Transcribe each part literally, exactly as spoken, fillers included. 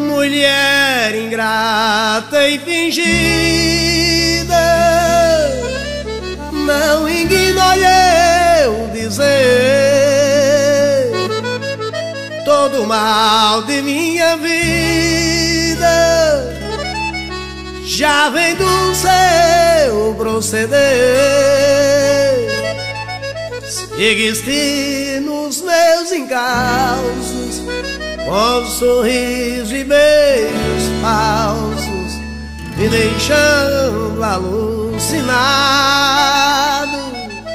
Mulher ingrata e fingida, não ignore eu dizer todo o mal de minha vida já vem do seu proceder. Seguiste nos meus encalços com sorriso e beijos falsos, me deixando alucinado.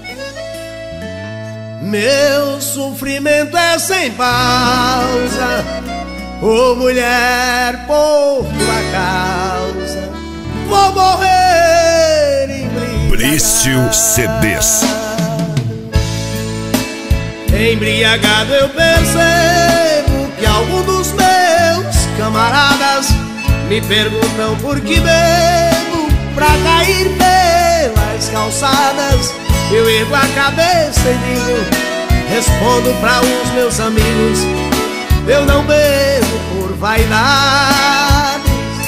Meu sofrimento é sem pausa, ô mulher, por tua causa vou morrer embriagado. Brício C Ds. Embriagado eu percebo que alguns dos meus camaradas me perguntam por que bebo pra cair pelas calçadas. Eu ergo a cabeça e digo, respondo pra os meus amigos, eu não bebo por vaidades,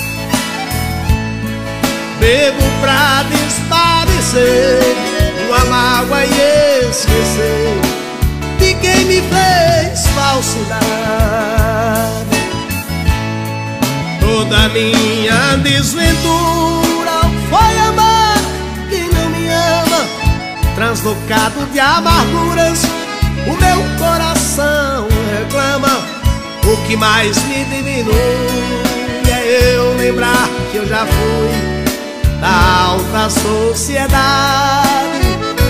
bebo pra desaparecer uma mágoa e esquecer de quem me fez falsidade. Toda minha desventura foi amar quem não me ama. Translocado de amarguras, o meu coração reclama. O que mais me diminui é eu lembrar que eu já fui da alta sociedade.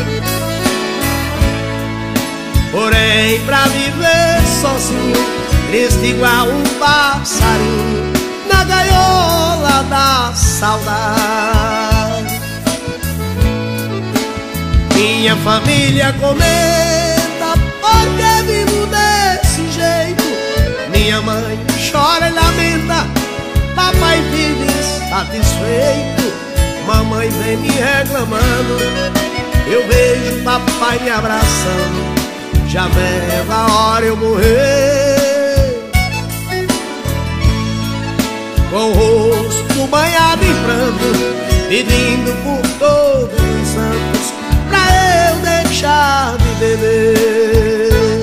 Porém, pra viver sozinho, triste igual um passarinho na gaiola da saudade. Minha família comenta por que vivo desse jeito. Minha mãe chora e lamenta, papai vive satisfeito. Mamãe vem me reclamando, eu vejo papai me abraçando. Já veio a hora eu morrer, com o rosto banhado em pranto, pedindo por todos os santos pra eu deixar de beber.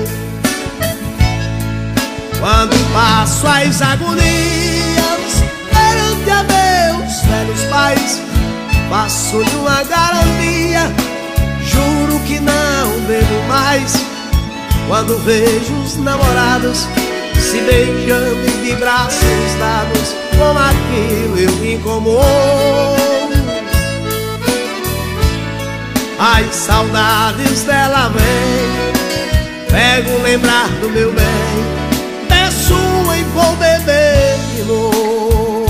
Quando passo as agonias perante a meus velhos pais, faço-lhe uma garantia, juro que não bebo mais. Quando vejo os namorados se beijando e de braços dados, com aquilo eu me incomodo. As saudades dela vem, pego lembrar do meu bem, peço e vou beber de novo.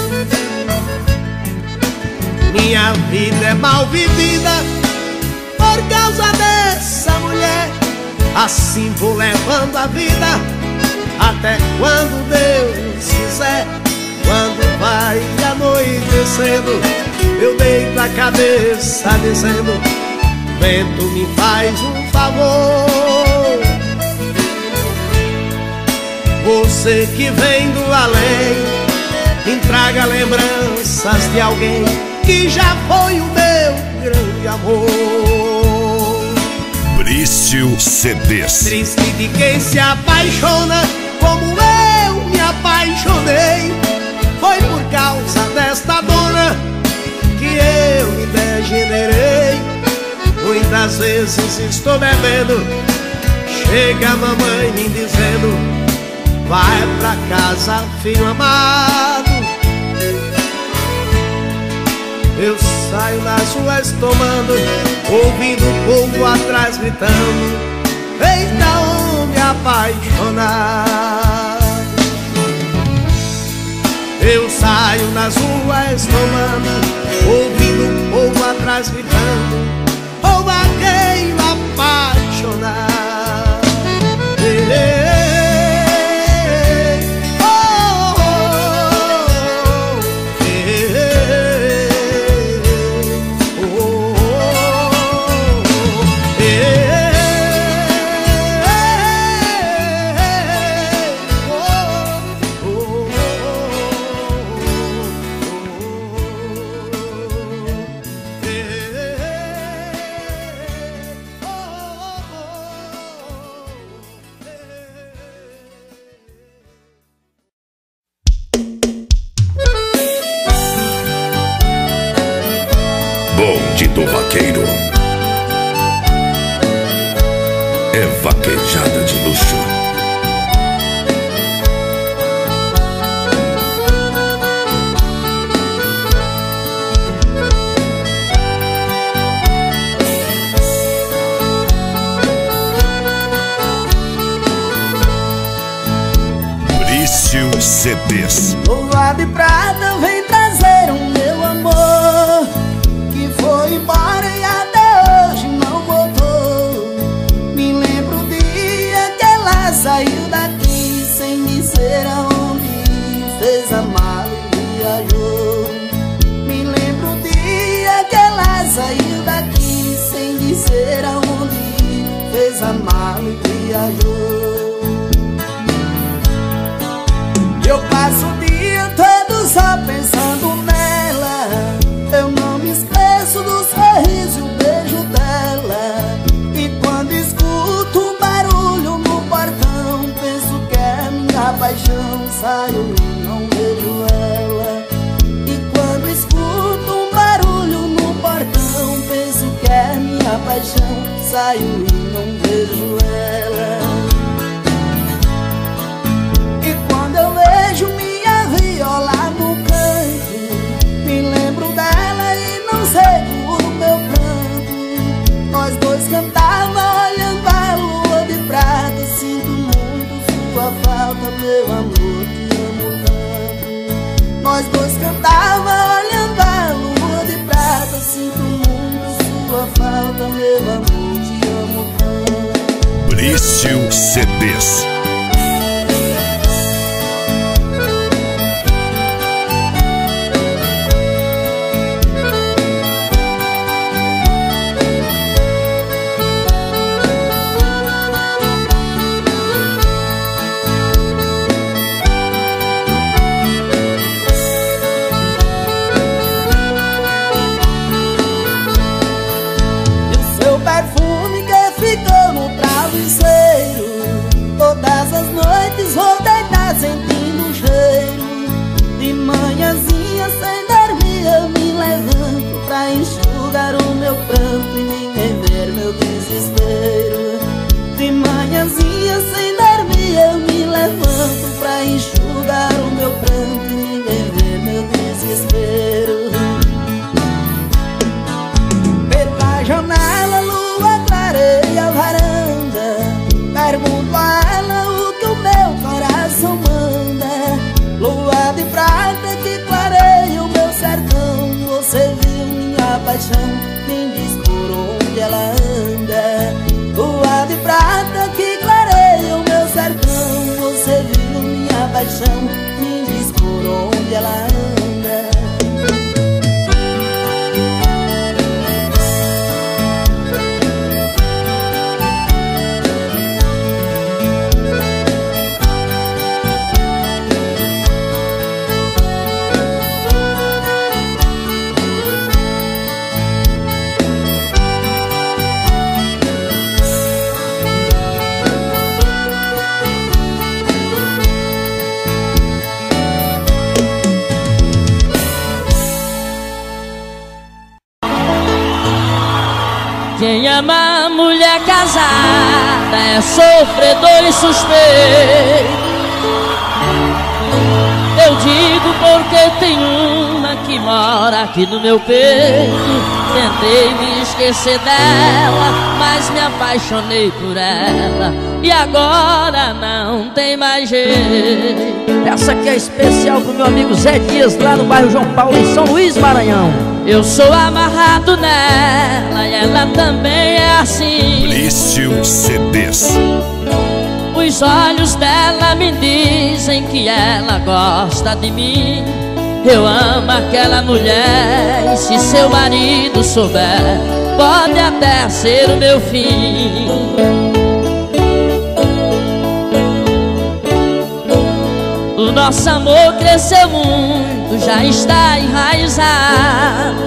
Minha vida é mal vivida por causa dessa mulher. Assim vou levando a vida até quando Deus quiser. Quando vai anoitecendo, eu deito a cabeça dizendo, vento me faz um favor. Você que vem do além, me traga lembranças de alguém que já foi o meu grande amor. Brício C Ds. Triste de quem se apaixona como eu me apaixonei. Foi por causa desta dona que eu me degenerei. Muitas vezes estou bebendo, chega a mamãe me dizendo, vai pra casa, filho amado. Eu saio nas ruas tomando, ouvindo o povo atrás gritando, eita homem apaixonado. Eu saio nas ruas tomando, ouvindo o povo atrás gritando, oh vaqueiro apaixonado. Ei, ei, oh, oh, oh. do vaqueiro é vaquejada de luxo. Brício C Ds. Lua de prata vem trazer o meu amor, que foi embora e até hoje não voltou. Me lembro o dia que ela saiu daqui sem dizer aonde, fez a mala e viajou. Me lembro o dia que ela saiu daqui sem dizer aonde, fez a mala e viajou. Eu passo o dia todo só pensando nela. Eu não me esqueço do sorriso e o beijo dela. E quando escuto um barulho no portão, penso que é minha paixão. Saio e não vejo ela. E quando escuto um barulho no portão, penso que é minha paixão. Saio e não vejo ela. Eu vejo minha viola no canto, me lembro dela e não sei o meu pranto. Nós dois cantávamos olhando a lua de prata. Sinto muito sua falta, meu amor, te amo tanto. Nós dois cantávamos olhando a lua de prata. Sinto muito sua falta, meu amor, te amo tanto. Brício C Ds. Todas as noites vou deitar sentindo o cheiro. De manhãzinha sem dormir eu me levanto pra enxugar o meu pranto e ninguém ver meu desespero. De manhãzinha sem dormir eu me levanto pra enxugar o meu pranto e ninguém ver meu desespero. Pela janela a lua clareia a varanda. Pergunto a ela o que o meu coração manda. Lua de prata que clareia o meu sertão. Você viu minha paixão, me diz por onde ela anda. Lua de prata que clareia o meu sertão. Você viu minha paixão, me diz por onde ela anda. Quem ama mulher casada é sofredor e suspeito. Eu digo porque tem uma que mora aqui no meu peito. Tentei me esquecer dela, mas me apaixonei por ela e agora não tem mais jeito. Essa aqui é especial pro meu amigo Zé Dias, lá no bairro João Paulo, em São Luís, Maranhão. Eu sou amarrado nela e ela também é assim. Brício C Ds. Os olhos dela me dizem que ela gosta de mim. Eu amo aquela mulher e se seu marido souber, pode até ser o meu fim. O nosso amor cresceu muito, já está enraizado.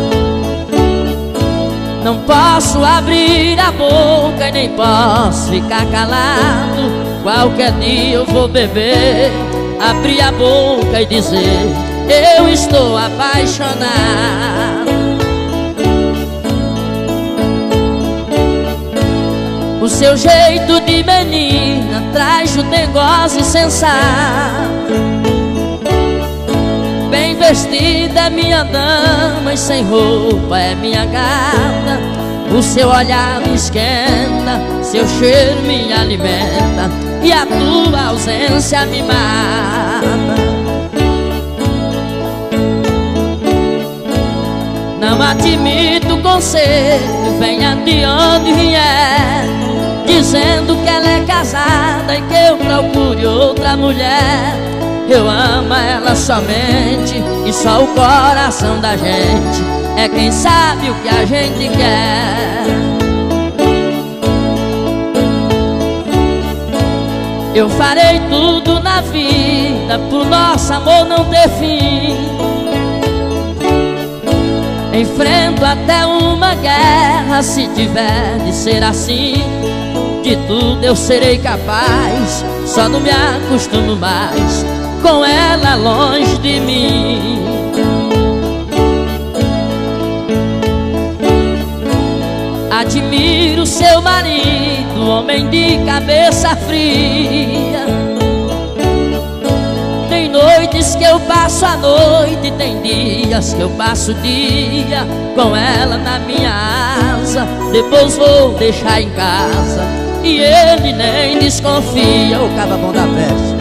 Não posso abrir a boca e nem posso ficar calado. Qualquer dia eu vou beber, abrir a boca e dizer: eu estou apaixonado. O seu jeito de menina traz o negócio sensato. Bem vestida é minha dama e sem roupa é minha gata. O seu olhar me esquenta, seu cheiro me alimenta e a tua ausência me mata. Não admito conselho, venha de onde vier, dizendo que ela é casada e que eu procure outra mulher. Eu amo ela somente e só o coração da gente é quem sabe o que a gente quer. Eu farei tudo na vida pro nosso amor não ter fim. Enfrento até uma guerra se tiver de ser assim. De tudo eu serei capaz, só não me acostumo mais com ela longe de mim. Admiro seu marido, homem de cabeça fria. Tem noites que eu passo a noite, tem dias que eu passo o dia com ela na minha asa. Depois vou deixar em casa e ele nem desconfia. O caba bom da peste.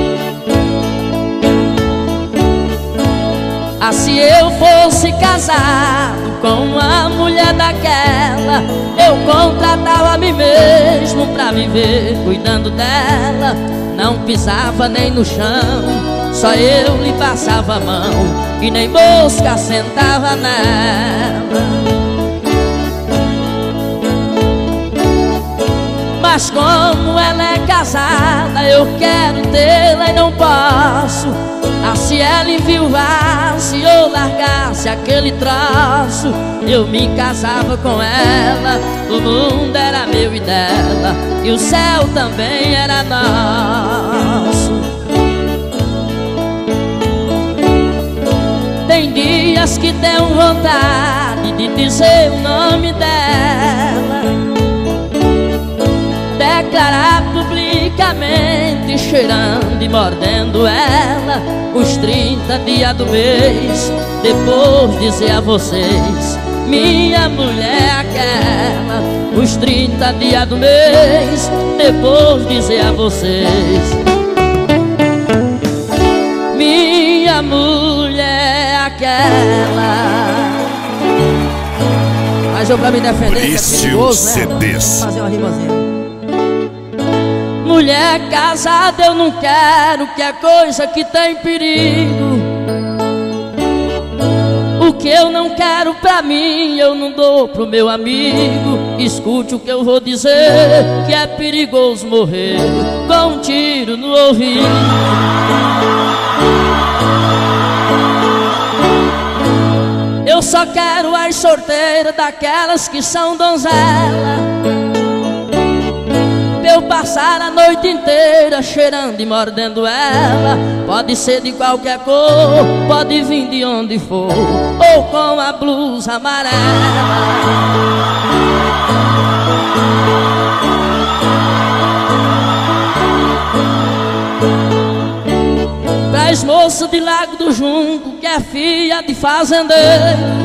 Ah, se eu fosse casado com uma mulher daquela, eu contratava a mim mesmo pra viver cuidando dela. Não pisava nem no chão, só eu lhe passava a mão e nem mosca sentava nela. Mas como ela é casada, eu quero tê-la e não posso. Ah, se ela enviuvasse ou largasse aquele troço, eu me casava com ela. O mundo era meu e dela, e o céu também era nosso. Tem dias que tenho vontade de dizer o nome dela, declarar publicamente, cheirando e mordendo ela os trinta dias do mês. Depois dizer a vocês, minha mulher é aquela. Os trinta dias do mês. Depois dizer a vocês, minha mulher é aquela. Mas eu pra me defender, Brício que é perigoso, né? C Ds. Vou fazer uma rimazinha. Mulher casada eu não quero, que é coisa que tem perigo. O que eu não quero pra mim, eu não dou pro meu amigo. Escute o que eu vou dizer, que é perigoso morrer com um tiro no ouvido. Eu só quero as sorteiras, daquelas que são donzela, eu passar a noite inteira cheirando e mordendo ela. Pode ser de qualquer cor, pode vir de onde for, ou com a blusa amarela. Pras moças de Lago do Junco, que é filha de fazendeiro,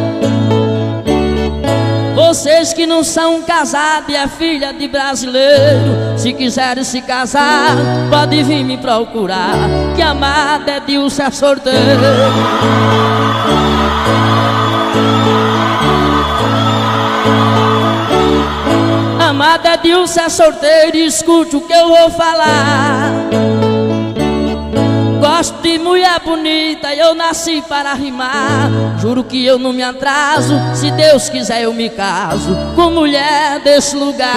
vocês que não são casados e é filha de brasileiro, se quiserem se casar, pode vir me procurar, que amada é Dilce é sorteiro. Amada é Dilce é sorteiro, escute o que eu vou falar. Gosto de mulher bonita, eu nasci para rimar. Juro que eu não me atraso, se Deus quiser eu me caso com mulher desse lugar.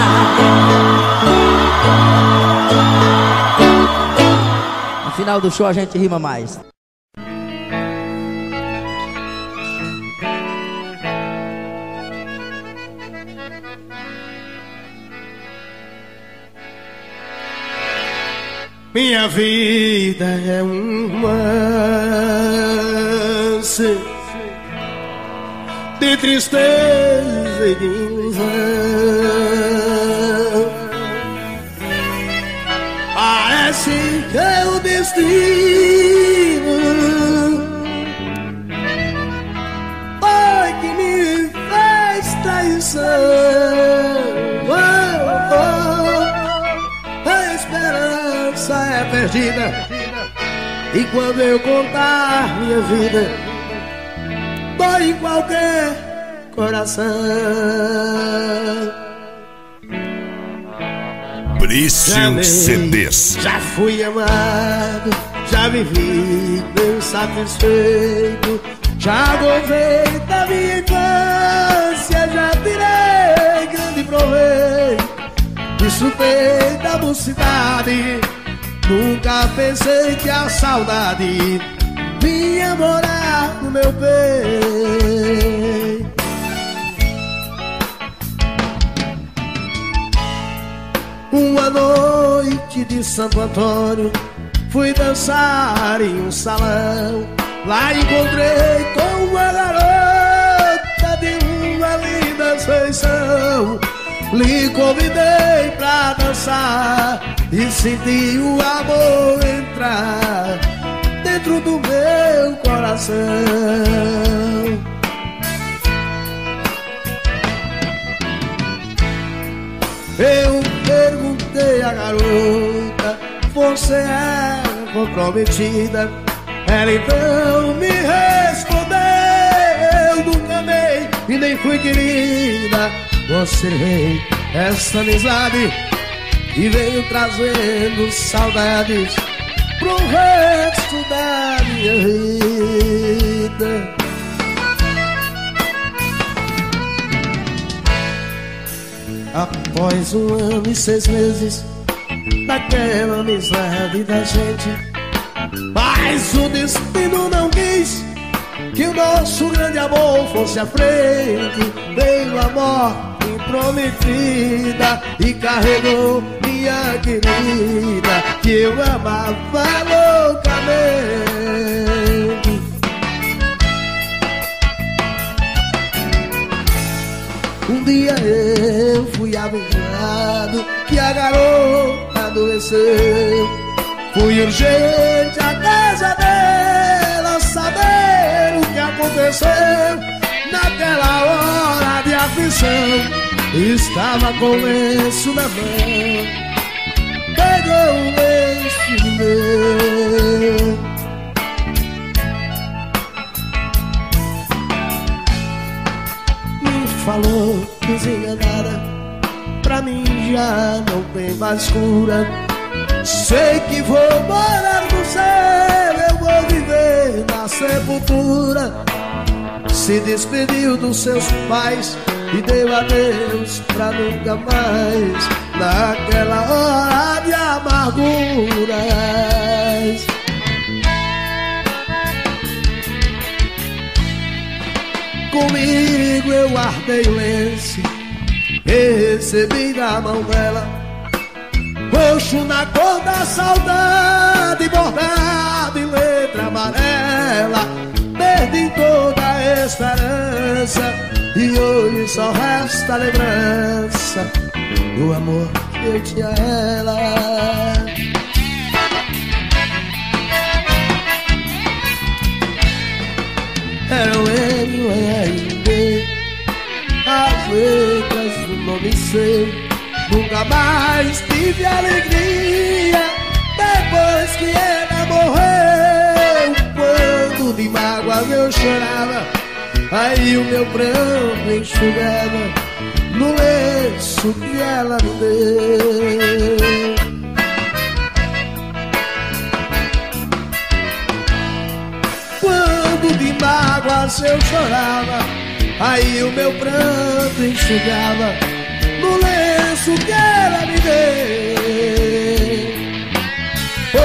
No final do show a gente rima mais. Minha vida é um romance de tristeza e de ilusão. que é o destino foi que me fez traição. Oh, oh, a esperança é perdida, e quando eu contar minha vida, dói em qualquer coração. Brício C Ds. Já fui amado, já vivi bem satisfeito, já gozei da minha infância, já tirei grande proveito, desfrutei da mocidade. Nunca pensei que a saudade vinha morar no meu peito. Uma noite de Santo Antônio, fui dançar em um salão. Lá encontrei com uma garota de uma linda feição. Lhe convidei pra dançar e senti o amor entrar dentro do meu coração. Eu perguntei à garota: você é comprometida? Ela então me respondeu: nunca amei e nem fui querida. Conservei essa amizade e veio trazendo saudades pro resto da minha vida. Após um ano e seis meses daquela amizade da gente, mas o destino não quis que o nosso grande amor fosse à frente. Veio a morte prometida e carregou minha querida, que eu amava loucamente. Um dia eu fui avisado que a garota adoeceu. Fui urgente à casa dela saber o que aconteceu. Naquela hora de aflição, estava com o lenço na mão. Pegou o lenço meu, me falou desenganada: pra mim já não tem mais cura. Sei que vou morar no céu, eu vou viver na sepultura. Se despediu dos seus pais e deu adeus pra nunca mais. Naquela hora de amarguras, comigo eu guardei o lenço e recebi da mão dela, roxo na cor da saudade, bordado em letra amarela. Perdi toda a esperança e hoje só resta a lembrança do amor que eu tinha a ela. Era o N, o R, o B, as letras do nome C. Nunca mais tive alegria depois que ela morreu. Quando de mágoas eu chorava, aí o meu pranto enxugava no lenço que ela me deu. Quando de mágoas eu chorava, aí o meu pranto enxugava no lenço que ela me deu. Oh,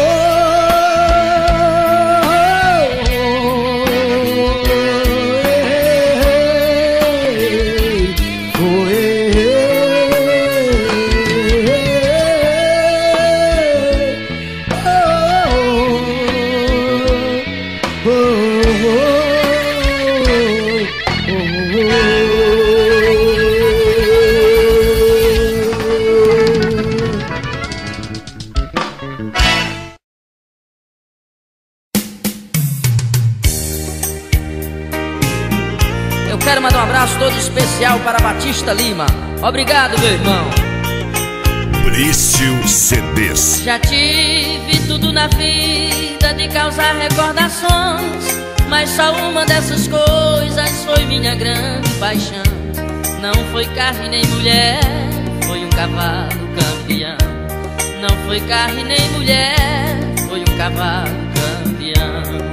quero mandar um abraço todo especial para Batista Lima. Obrigado, meu irmão. Brício C Ds. Já tive tudo na vida de causar recordações, mas só uma dessas coisas foi minha grande paixão. Não foi carne nem mulher, foi um cavalo campeão. Não foi carne nem mulher, foi um cavalo campeão.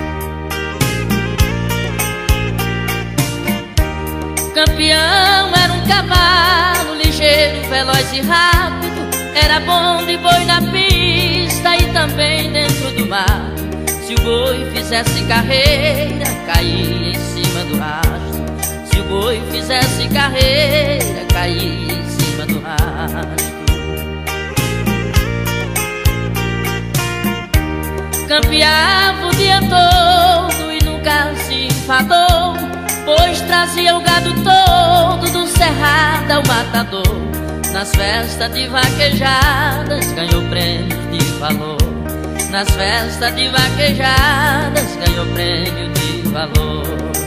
Campeão era um cavalo ligeiro, veloz e rápido. Era bom de boi na pista e também dentro do mar. Se o boi fizesse carreira, caía em cima do rastro. Se o boi fizesse carreira, caía em cima do rastro. Campeava o dia todo e nunca se enfadou, pois trazia o gado todo do cerrado ao matador. Nas festas de vaquejadas ganhou prêmio de valor. Nas festas de vaquejadas ganhou prêmio de valor.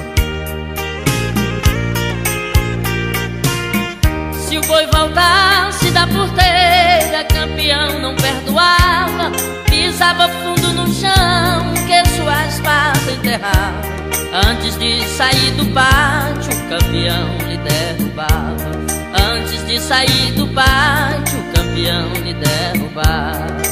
Se o boi voltasse da porteira, campeão não perdoava. Pisava fundo no chão, que suas patas enterrava. Antes de sair do pátio, o campeão lhe derrubava. Antes de sair do pátio, o campeão lhe derrubava.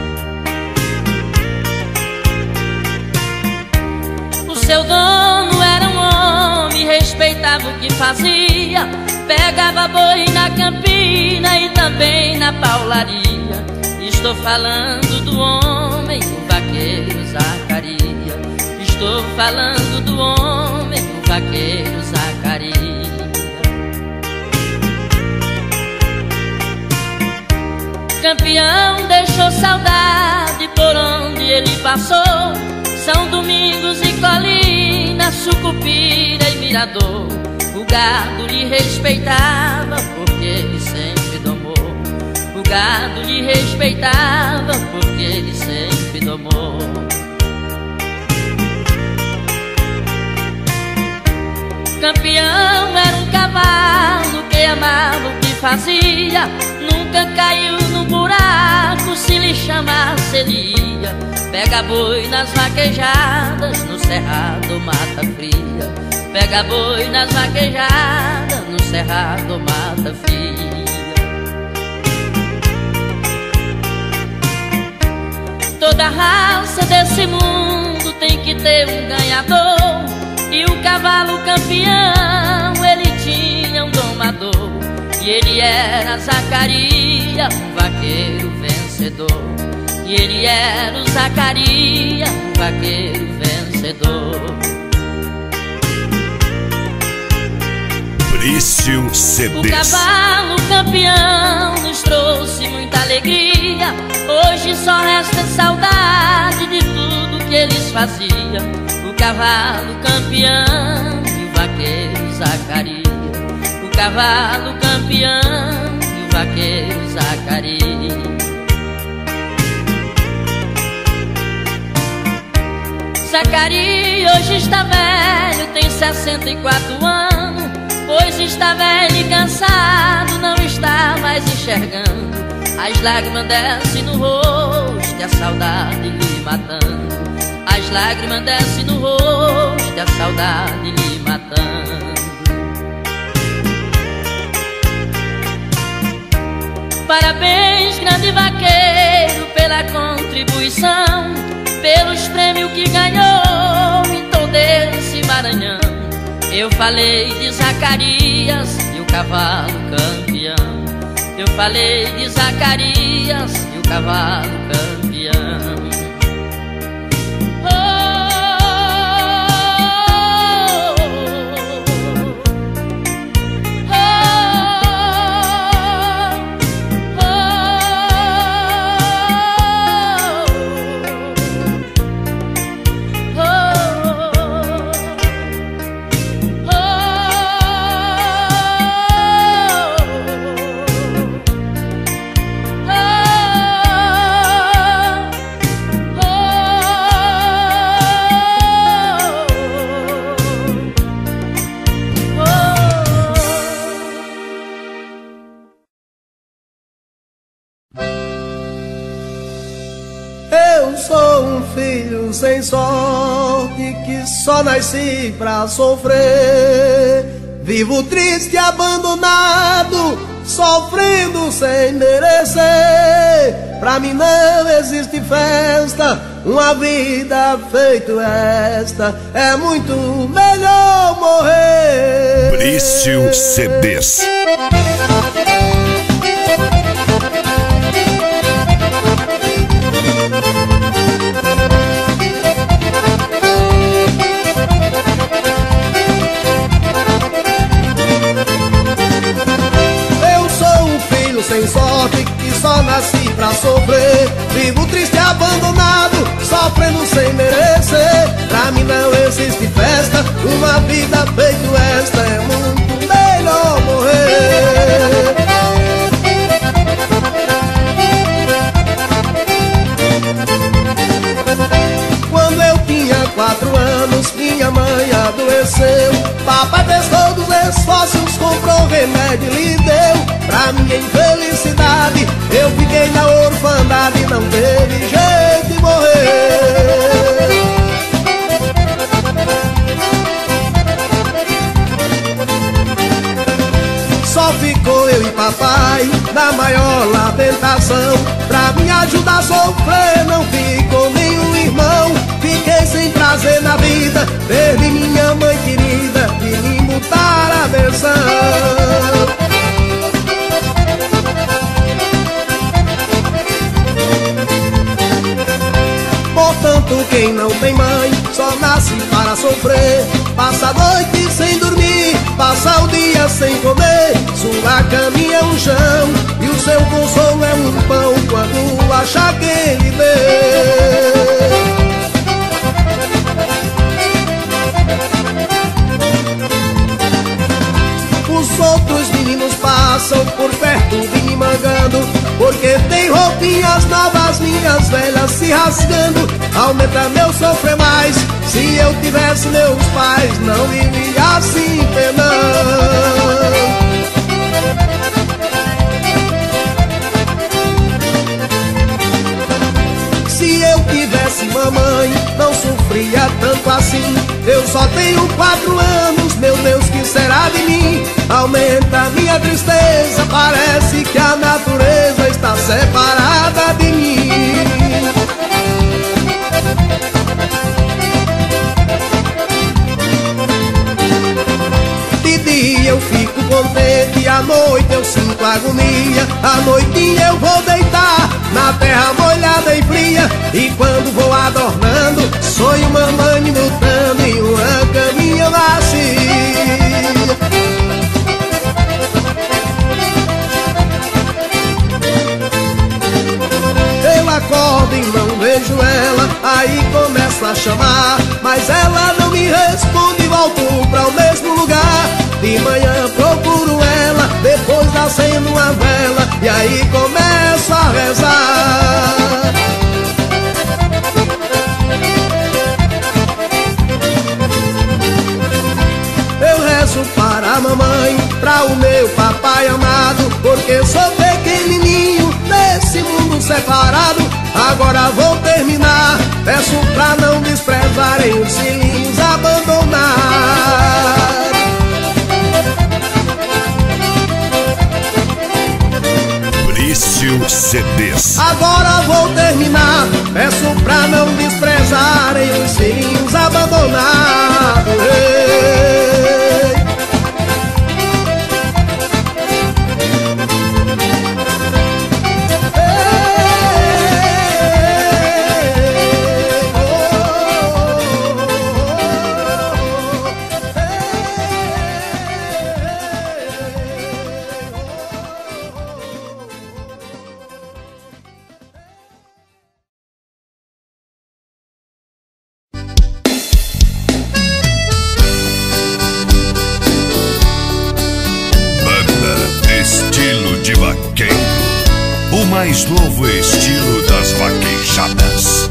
O seu dono era um homem, respeitava o que fazia. Pegava boi na campina e também na paularia. Estou falando do homem, o vaqueiro Zacarias. Estou falando do homem, o vaqueiro Zacarias. Campeão deixou saudade por onde ele passou. São Domingos e Colina, Sucupira e Mirador. O gado lhe respeitava porque ele sempre domou. O gado lhe respeitava porque ele sempre domou. Campeão era um cavalo que amava o que fazia. Nunca caiu no buraco, se lhe chamasse ele ia. Pega boi nas vaquejadas, no cerrado mata fria. Pega boi nas vaquejadas, no cerrado mata fria. Toda raça desse mundo tem que ter um ganhador. E o cavalo campeão, ele tinha um domador. E ele era Zacarias, um vaqueiro vencedor. E ele era o Zacarias, um vaqueiro vencedor. Brício C Ds. O cavalo campeão nos trouxe muita alegria. Hoje só resta saudade de tudo que eles faziam. O cavalo campeão e o vaqueiro Zacarias. O cavalo campeão e o vaqueiro Zacarias. Zacarias hoje está velho, tem sessenta e quatro anos. Pois está velho e cansado, não está mais enxergando. As lágrimas descem no rosto e a saudade lhe matando. As lágrimas descem no rosto e a saudade lhe matando. Parabéns, grande vaqueiro, pela contribuição, pelos prêmios que ganhou em todo esse Maranhão. Eu falei de Zacarias e o cavalo campeão. Eu falei de Zacarias e o cavalo campeão. sem sorte que só nasci pra sofrer. Vivo triste, abandonado, sofrendo sem merecer. Pra mim não existe festa, uma vida feito esta é muito melhor morrer. Brício C Ds. Sem sorte que só nasci pra sofrer. Vivo triste, abandonado, sofrendo sem merecer. Pra mim não existe festa, uma vida feito esta é muito melhor morrer. Quando eu tinha quatro anos, minha mãe adoeceu. Papai fez todos os esforços, comprou remédio e lhe deu. Pra minha infelicidade, eu fiquei na orfandade e não teve jeito de morrer. Só ficou eu e papai na maior lamentação. Pra me ajudar a sofrer não ficou nenhum irmão. Fiquei sem prazer na vida, perdi minha mãe querida e me mutaram a versão. Portanto, quem não tem mãe só nasce para sofrer. Passa a noite sem dormir, passa o dia sem comer. Sua caminha é um chão e o seu consolo é um pão quando achar quem lhe dê. Os outros meninos passam por perto me mangando, porque tem roupinhas novas, minhas velhas se rasgando. Aumenta meu sofrer mais, se eu tivesse meus pais não vivia assim penando. Se eu tivesse mamãe, não sofria tanto assim. Eu só tenho quatro anos, meu Deus, que será de mim? Aumenta minha tristeza, parece que a natureza está separada de mim. De dia eu fico contente, à noite eu sinto agonia. À noitinha eu vou deitar na terra molhada e fria, e quando vou adornando, sonho mamãe me lutando em uma caminha macia. Eu acordo e não vejo ela, aí começo a chamar, mas ela não me responde e volto pra o mesmo lugar. De manhã procuro ela, depois acendo uma vela e aí começo a rezar. Eu rezo para a mamãe, para o meu papai amado, porque sou pequenininho nesse mundo separado. Agora vou terminar, peço pra não desprezarem os filhinhos abandonar. Brício C Ds. Agora vou terminar, peço pra não desprezarem os filhinhos abandonados. Ei. Mais novo estilo das vaquejadas.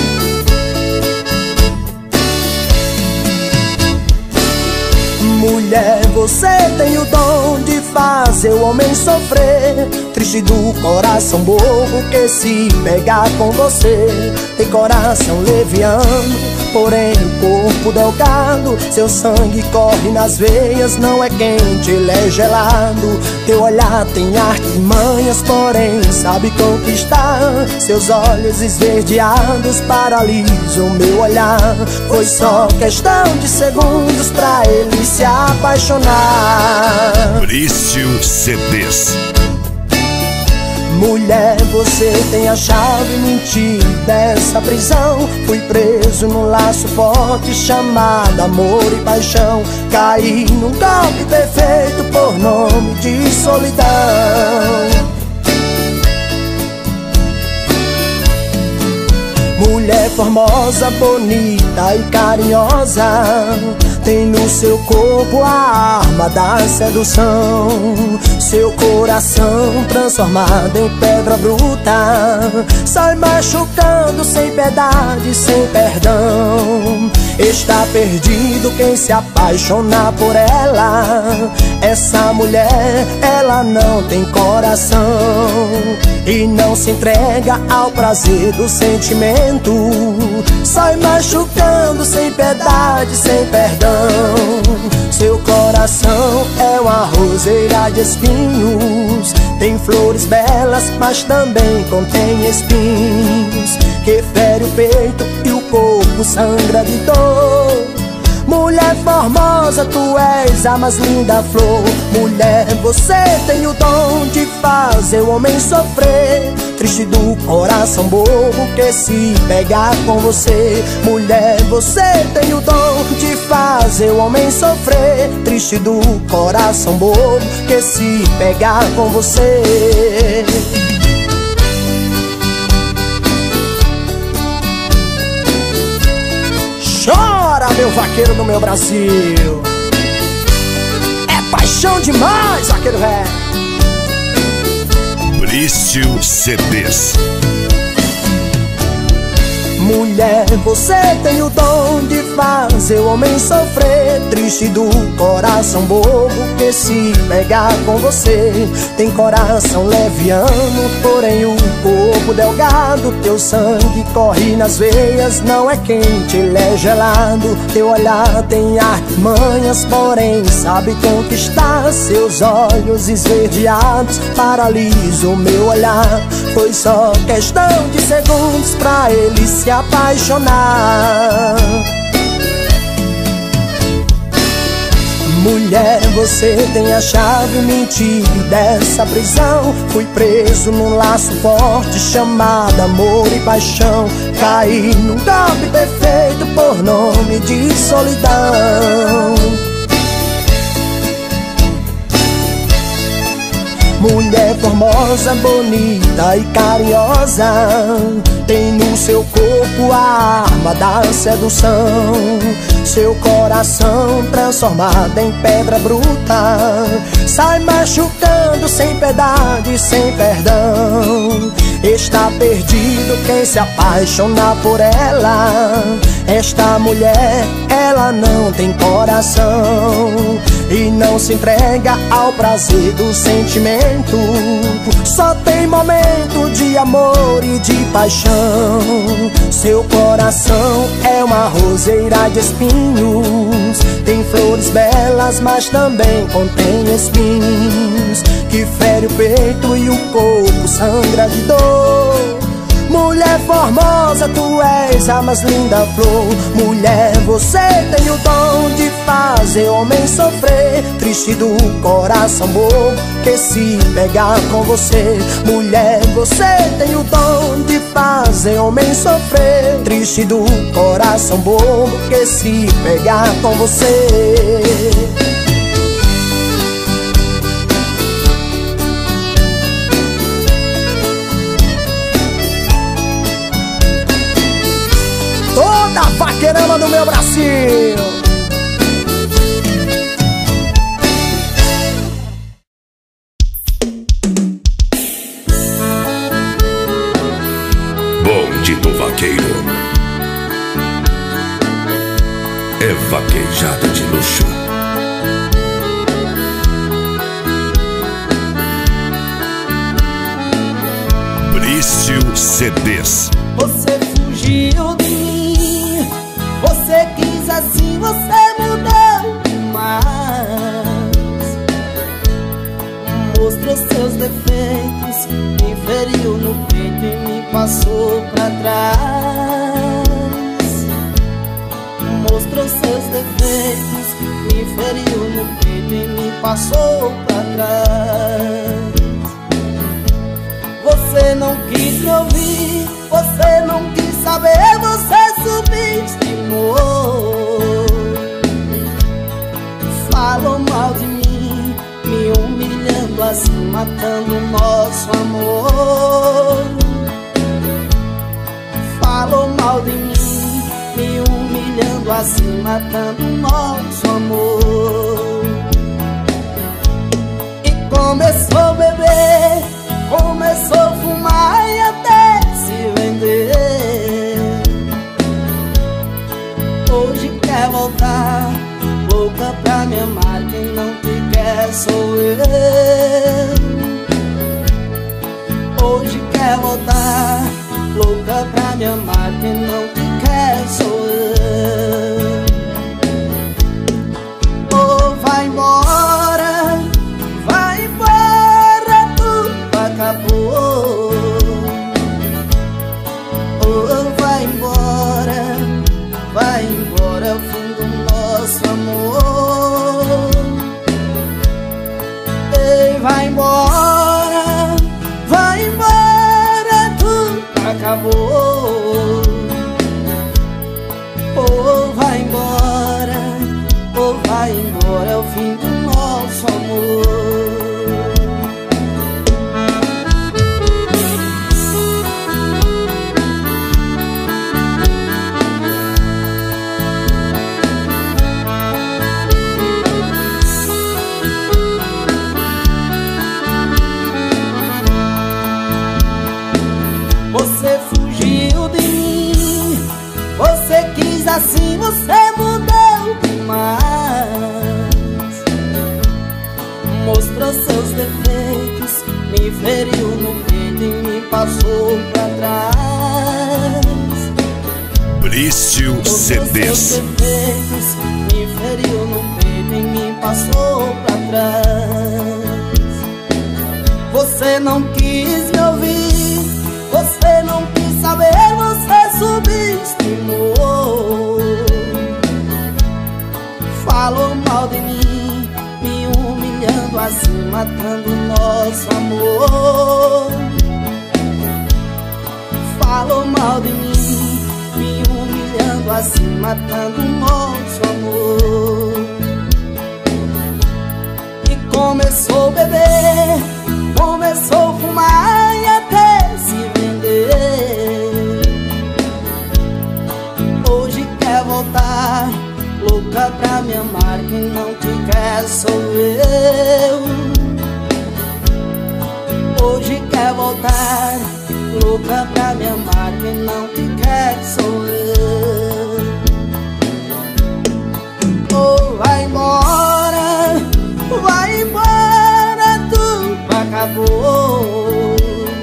Mulher Mulher, você tem o dom de fazer o homem sofrer, triste do coração bobo que se pegar com você. Tem coração leviano, porém o corpo delgado. Seu sangue corre nas veias, não é quente, ele é gelado. Teu olhar tem artimanhas, porém sabe conquistar. Seus olhos esverdeados paralisam meu olhar. Foi só questão de segundos pra ele se apaixonar. Brício C Ds. Mulher, você tem a chave, mentir dessa prisão. Fui preso num laço forte chamado amor e paixão. Caí num golpe perfeito por nome de solidão. Mulher formosa, bonita e carinhosa, tem no seu corpo a arma da sedução. Seu coração transformado em pedra bruta, sai machucando sem piedade, sem perdão. Está perdido quem se apaixonar por ela. Essa mulher, ela não tem coração e não se entrega ao prazer do sentimento. Sai machucando sem piedade, sem perdão. Seu coração é uma roseira de espinhos. Tem flores belas, mas também contém espinhos, que fere o peito e o corpo sangra de dor. Mulher formosa, tu és a mais linda flor. Mulher, você tem o dom de fazer o homem sofrer, triste do coração bobo que se pegar com você. Mulher, você tem o dom de fazer o homem sofrer, triste do coração bobo que se pegar com você. Chora, meu vaqueiro do meu Brasil. É paixão demais, vaqueiro velho. Brício C Ds. Mulher, você tem o dom de fazer o homem sofrer, triste do coração bobo que se pegar com você. Tem coração leviano, porém o corpo delgado. Teu sangue corre nas veias, não é quente, ele é gelado. Teu olhar tem artimanhas, porém sabe conquistar. Seus olhos esverdeados paralisam meu olhar. Foi só questão de segundos pra ele se apaixonar. Mulher, você tem a chave, mentir dessa prisão. Fui preso num laço forte chamado amor e paixão. Caí num golpe perfeito por nome de solidão. Mulher formosa, bonita e carinhosa, tem no seu corpo a arma da sedução. Seu coração transformado em pedra bruta, sai machucando sem piedade, sem perdão. Está perdido quem se apaixonar por ela. Esta mulher, ela não tem coração e não se entrega ao prazer do sentimento. Só tem momento de amor e de paixão. Seu coração é uma roseira de espinhos. Tem flores belas, mas também contém espinhos, que fere o peito e o corpo sangra de dor. Mulher formosa, tu és a mais linda flor. Mulher, você tem o dom de fazer homem sofrer, triste do coração bobo que se pegar com você. Mulher, você tem o dom de fazer homem sofrer, triste do coração bobo que se pegar com você. Toda a vaqueirama do meu Brasil. Bonde do Vaqueiro. É vaquejada de luxo. Brício C Ds. Você fugiu de mim, você quis assim, você mudou demais. Mostrou seus defeitos, me feriu no peito e me passou pra trás. Mostrou seus defeitos, me feriu no peito e me passou pra trás. Você não quis me ouvir, você não quis saber, você subestimou. Falou mal de mim, me humilhando assim, matando o nosso amor. Falou mal de mim, me humilhando assim, matando o nosso amor. E começou a beber, começou a fumar e até se vender. Hoje quer voltar, louca pra me amar, quem não te quer sou eu. Hoje quer voltar, louca pra me amar, quem não te quer sou eu. Oh, vai embora, vai embora, tudo acabou. Oh, vai embora, vai embora, é o fim do nosso amor. Ei, vai embora, vai embora, tudo acabou. Oh, vai embora, oh, vai embora, é o fim do nosso amor. Você fugiu de mim, você quis assim, você mudou demais. Mostrou seus defeitos, me feriu no peito e me passou pra trás. Brício C Mostrou Ds. seus defeitos, me feriu no peito e me passou pra trás. Você não quis me ouvir, você não quis saber, você subestimou. Falou mal de mim, me humilhando assim, matando o nosso amor. Falou mal de mim, me humilhando assim, matando o nosso amor. E começou a beber, começou a fumar e até se vender. Hoje quer voltar, louca pra me amar, quem não te quer sou eu. Hoje quer voltar, louca pra me amar, quem não te quer sou eu. Oh, vai embora, vai embora, tudo acabou.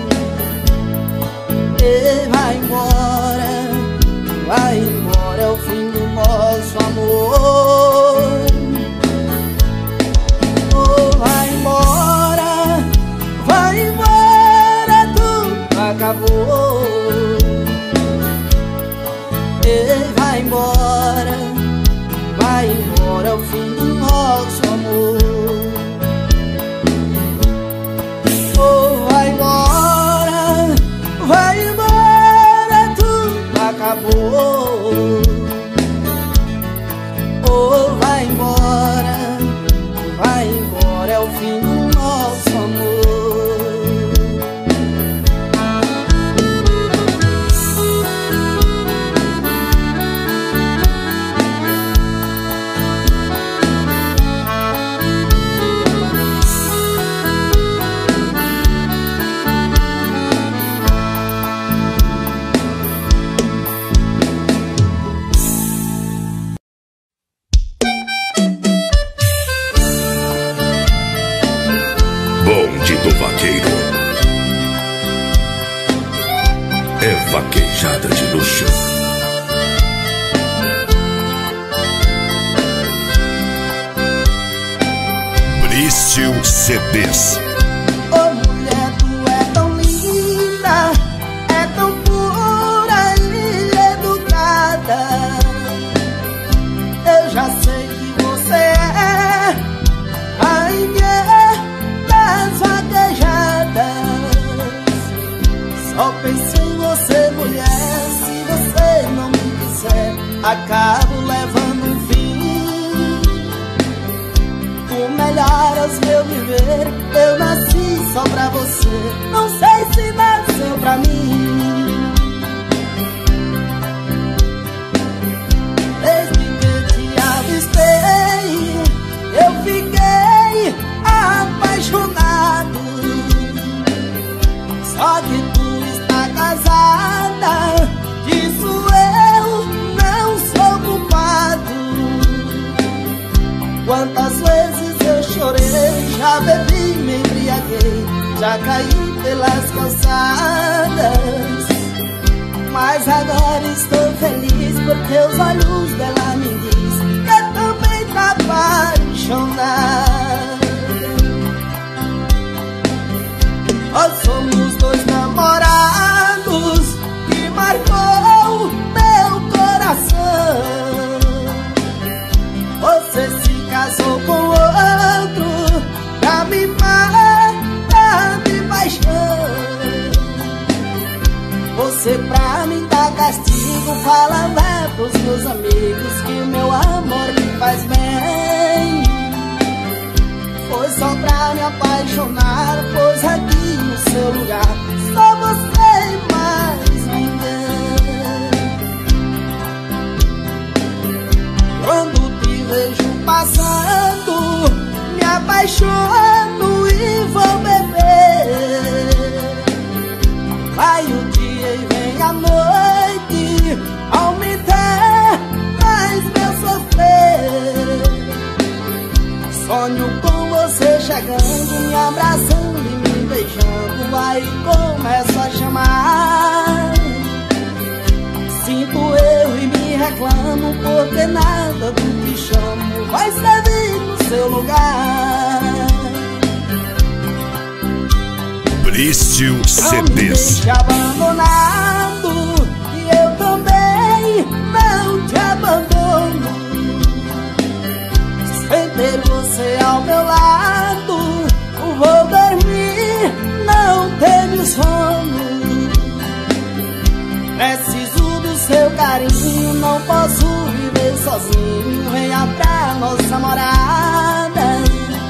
E vai embora, vai embora, é o fim do nosso amor. Oh, vai embora, vai embora, tudo acabou. E vai embora, vai embora, é o fim do nosso amor. Oh, vai embora, vai embora, tudo acabou. Oh, vai embora, vai embora, é o fim do nosso amor. Brício C Ds. Ô mulher, tu é tão linda, é tão pura e educada. Eu já sei que você é a rainha das vaquejadas. Só penso em você, mulher, se você não me quiser, acabo levando um fim. Tu melhoras meu viver, eu nasci só pra você, não sei se nasceu pra mim. Desde que te avistei, eu fiquei apaixonado. Só que tu está casada, disso eu não sou culpado. Quantas vezes eu chorei, já bebi, me embriaguei, já caí pelas calçadas. Mas agora estou feliz porque os olhos dela me diz que eu também tá apaixonada. Nós somos dois namorados que marcou meu coração. Você se casou com outro pra me matar de paixão. Você pra me dar castigo fala vai pros meus amigos que meu amor me faz bem. Foi só pra me apaixonar, pois aqui no seu lugar só você e mais ninguém. Quando te vejo passando, me apaixono e vou beber. Vai o dia e vem a noite, aumentar mais meu sofrer. Sonho com você chegando, me abraçando e me beijando. Aí começo a chamar. Sinto eu e me reclamo, porque nada do que chamo vai servir no seu lugar. Brício C Não me Ds. deixe abandonado, e eu também não te abandono. Sem ter você ao meu lado, vou dormir, não tenho sono. Preciso do seu carinho, não posso viver sozinho. Venha pra nossa morada.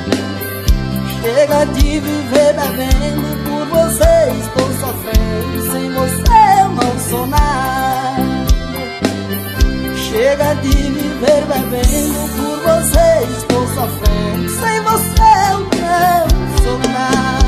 Chega de viver bebendo, por você estou sofrendo. Sem você eu não sou nada. Chega de viver bebendo, por você estou sofrendo. Sem você eu não sou nada.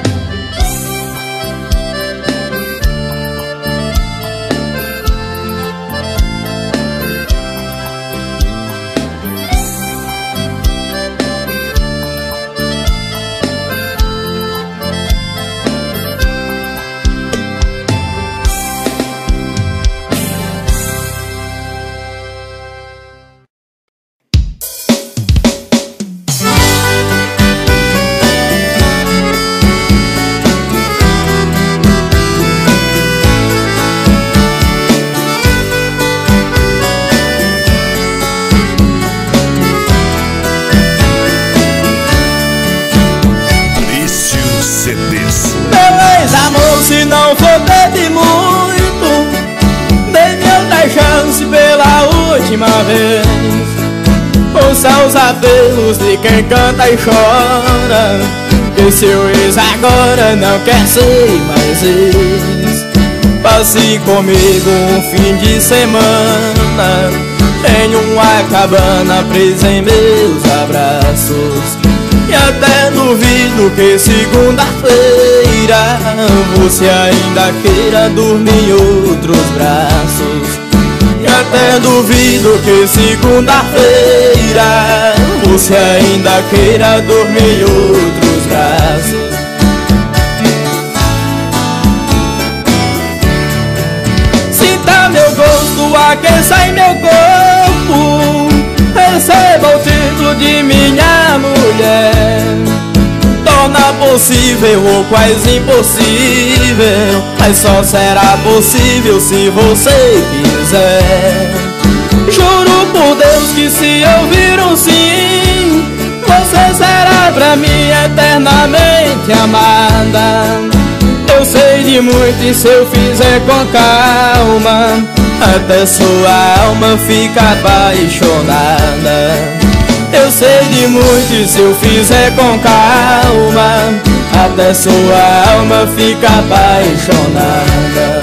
Se não for pedir muito, dê-me outra chance pela última vez. Ouça os apelos de quem canta e chora, que seu ex agora não quer ser mais ex. Passe comigo um fim de semana em uma cabana presa em meus abraços. E até duvido que segunda-feira você ainda queira dormir em outros braços. E até duvido que segunda-feira você ainda queira dormir em outros braços. Sinta meu gosto, aqueça em meu corpo, receba o título de minha mulher. possível ou quase impossível, mas só será possível se você quiser. Juro por Deus que se ouvir um sim, você será pra mim eternamente amada. Eu sei de muito e se eu fizer com calma, até sua alma fica apaixonada. Eu sei de muito e se eu fizer com calma, até sua alma fica apaixonada.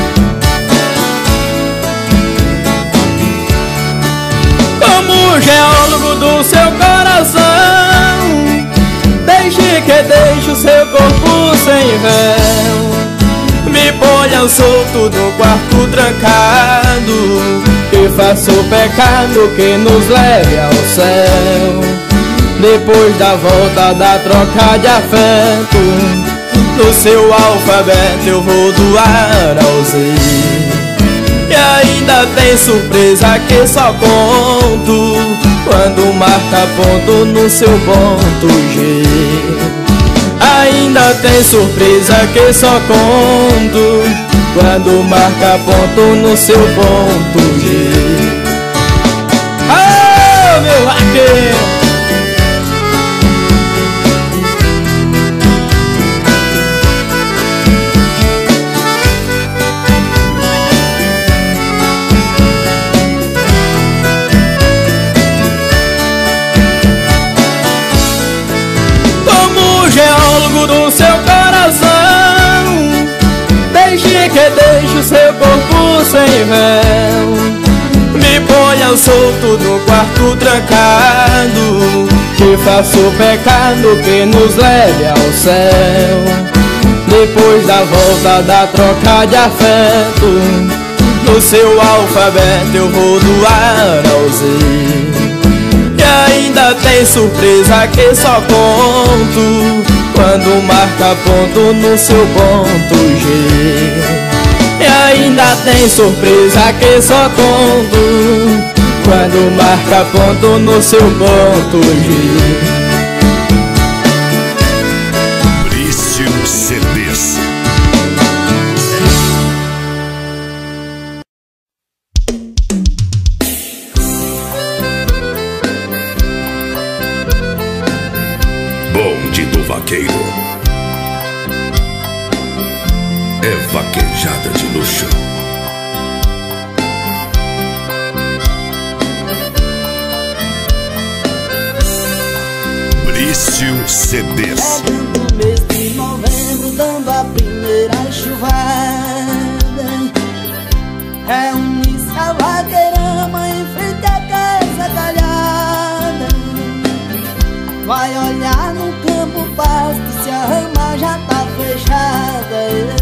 Como geólogo do seu coração, deixe que deixe o seu corpo sem véu. Me ponha solto no quarto trancado, e faça o pecado que nos leve ao céu. Depois da volta da troca de afeto, no seu alfabeto eu vou do A ao Z. E ainda tem surpresa que só conto quando marca ponto no seu ponto G. Ainda tem surpresa que só conto quando marca ponto no seu ponto G. Oh, meu vaqueiro! Geólogo do seu coração, deixe que deixe o seu corpo sem véu. Me ponha solto no quarto trancado, que faça o pecado que nos leve ao céu. Depois da volta da troca de afeto, no seu alfabeto eu vou do A ao Z. E ainda tem surpresa que só conto quando marca ponto no seu ponto G. E ainda tem surpresa que só conto quando marca ponto no seu ponto G. Brício C Ds. Bonde do Vaqueiro. É vaquejada de luxo. Brício C Ds. Chegando o mês de novembro, dando a primeira chuvada, reúne-se a vaqueirama em frente à casa talhada. Vai olhar no campo pasto, se a rama já tá fechada.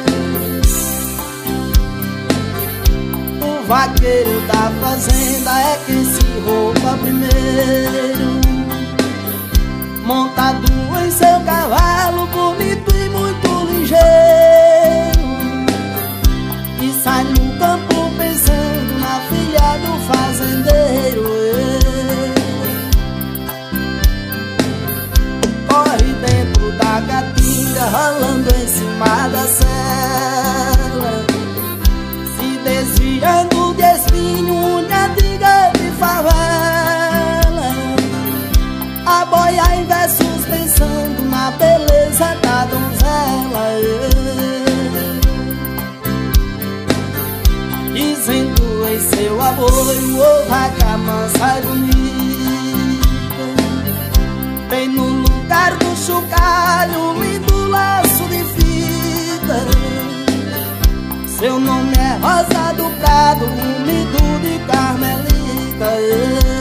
O vaqueiro da fazenda é quem se rouba primeiro, montado em seu cavalo bonito e muito ligeiro, e sai no campo pensando na filha do fazendeiro. Corre dentro da caatinga, rolando em cima da cela, se desviando de espinho, unha de de favela. A boia em versos pensando na beleza da donzela, dizendo em seu aboio, ô vaca mansa e bonita, bem no lugar do chocalho, lindo laço de fita. Seu nome é Rosa do Prado, úmido de Carmelita.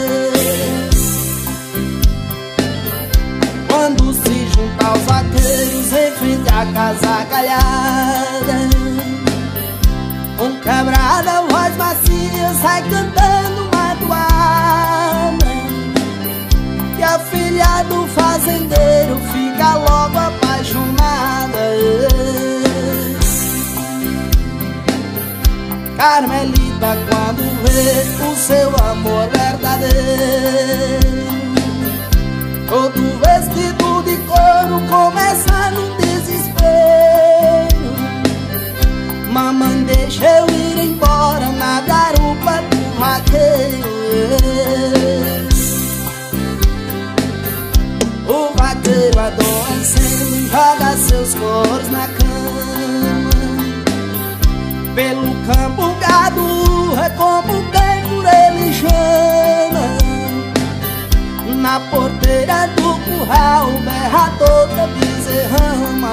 Quando se junta aos vaqueiros em frente à casa galhada, um quebrada, voz macia, sai cantando magoada, e a filha do fazendeiro fica logo apaixonada. Carmelita, quando vê o seu amor verdadeiro, todo vestido de cor couro começa no desespero. Mamãe deixa eu ir embora na garupa do vaqueiro. O vaqueiro adoecendo joga seus coros na cama. Pelo campo gado é como quem por ele chama. Na porteira do curral berra toda bezerrama.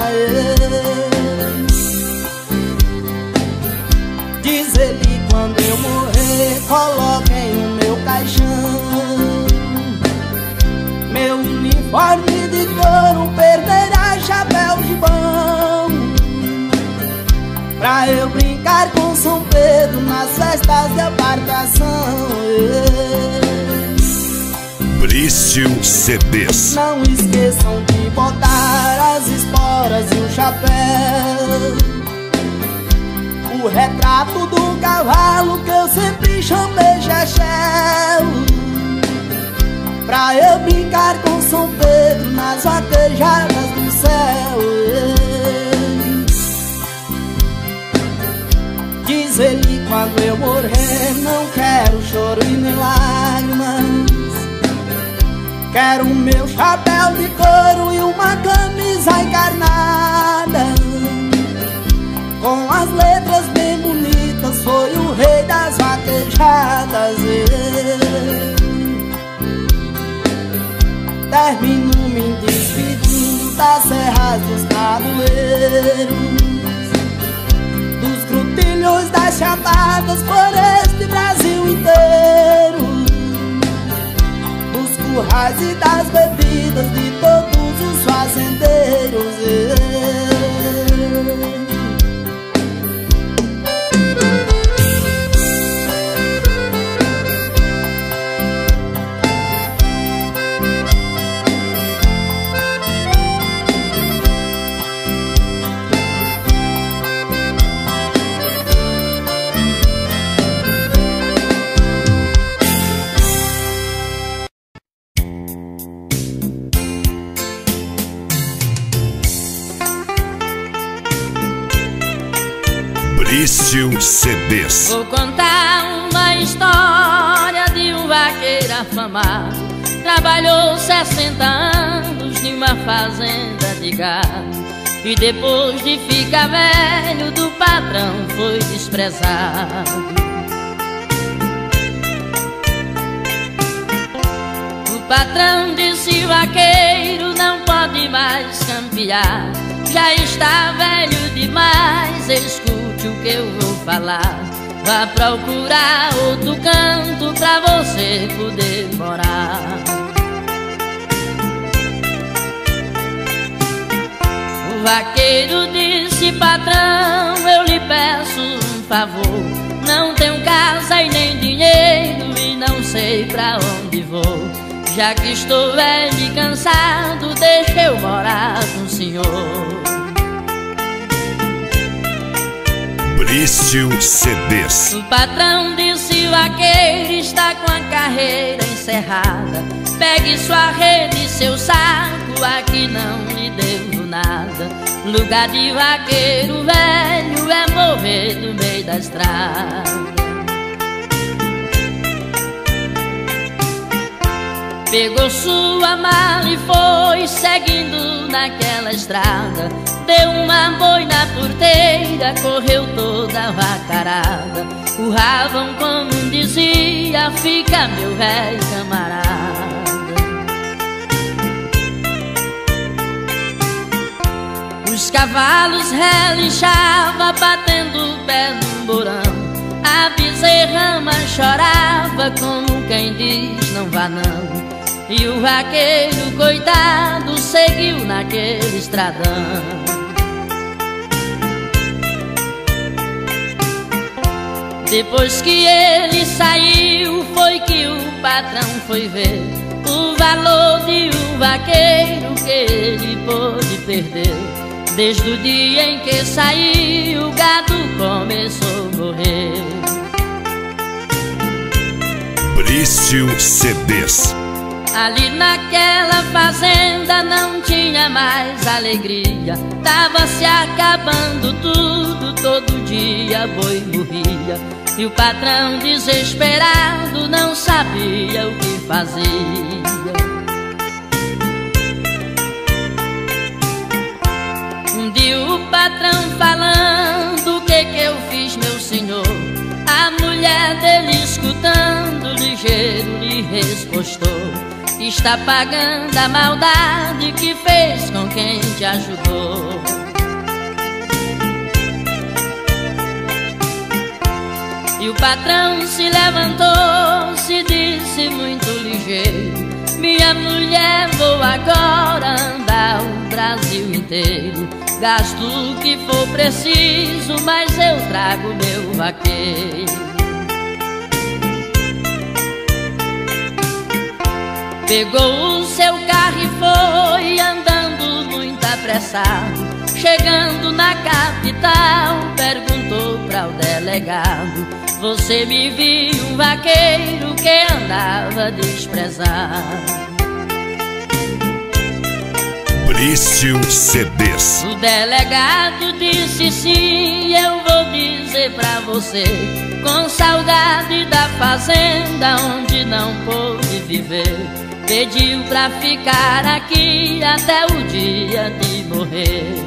Diz ele, quando eu morrer, coloquem o meu caixão. Meu uniforme de couro perderá chapéu de bom, pra eu brincar com São Pedro nas festas de apartação. Brício C Ds. Não esqueçam de botar as esporas e o chapéu. O retrato do cavalo que eu sempre chamei Chechel, pra eu brincar com São Pedro nas vaquejadas do céu. Diz ele, quando eu morrer, não quero choro e nem lágrimas. Quero o meu chapéu de couro e uma camisa encarnada, com as letras bem bonitas, foi o rei das vaquejadas. Termino me despedindo das serras dos cabuleiros, dos grutilhos das chapadas por este Brasil inteiro, dos currais e das bebidas de todos os fazendeiros. Brício C Ds. Vou contar uma história de um vaqueiro afamado. Trabalhou sessenta anos numa fazenda de gado, e depois de ficar velho do patrão foi desprezado. O patrão disse: vaqueiro não pode mais campear, já está velho demais, escute o que eu vou falar. Vá procurar outro canto pra você poder morar. O vaqueiro disse: patrão, eu lhe peço um favor, não tenho casa e nem dinheiro e não sei pra onde vou. Já que estou velho e cansado, deixa eu morar com o senhor. Brício C Ds. O patrão disse: vaqueiro está com a carreira encerrada, pegue sua rede e seu saco, aqui não lhe devo nada. Lugar de vaqueiro velho é morrer no meio da estrada. Pegou sua mala e foi seguindo naquela estrada, deu uma boina porteira, correu toda vacarada. Urravam como dizia: fica meu velho camarada. Os cavalos relinchavam batendo o pé no morão, a bezerrama chorava como quem diz não vá não. E o vaqueiro coitado seguiu naquele estradão. Depois que ele saiu, foi que o patrão foi ver o valor de um vaqueiro que ele pôde perder. Desde o dia em que saiu, o gado começou a morrer. Brício C Ds. Ali naquela fazenda não tinha mais alegria. Tava se acabando tudo, todo dia boi morria. E o patrão desesperado não sabia o que fazia. Um dia o patrão falando: o que que eu fiz, meu senhor? A mulher dele escutando, ligeiro lhe respostou: está pagando a maldade que fez com quem te ajudou. E o patrão se levantou, se disse muito ligeiro: minha mulher, vou agora andar o Brasil inteiro. Gasto o que for preciso, mas eu trago meu vaqueiro. Pegou o seu carro e foi andando muito apressado. Chegando na capital, perguntou para o delegado: você me viu um vaqueiro que andava desprezado? Brício C Ds. O delegado disse: sim, eu vou dizer pra você. Com saudade da fazenda onde não pôde viver, pediu pra ficar aqui até o dia de morrer.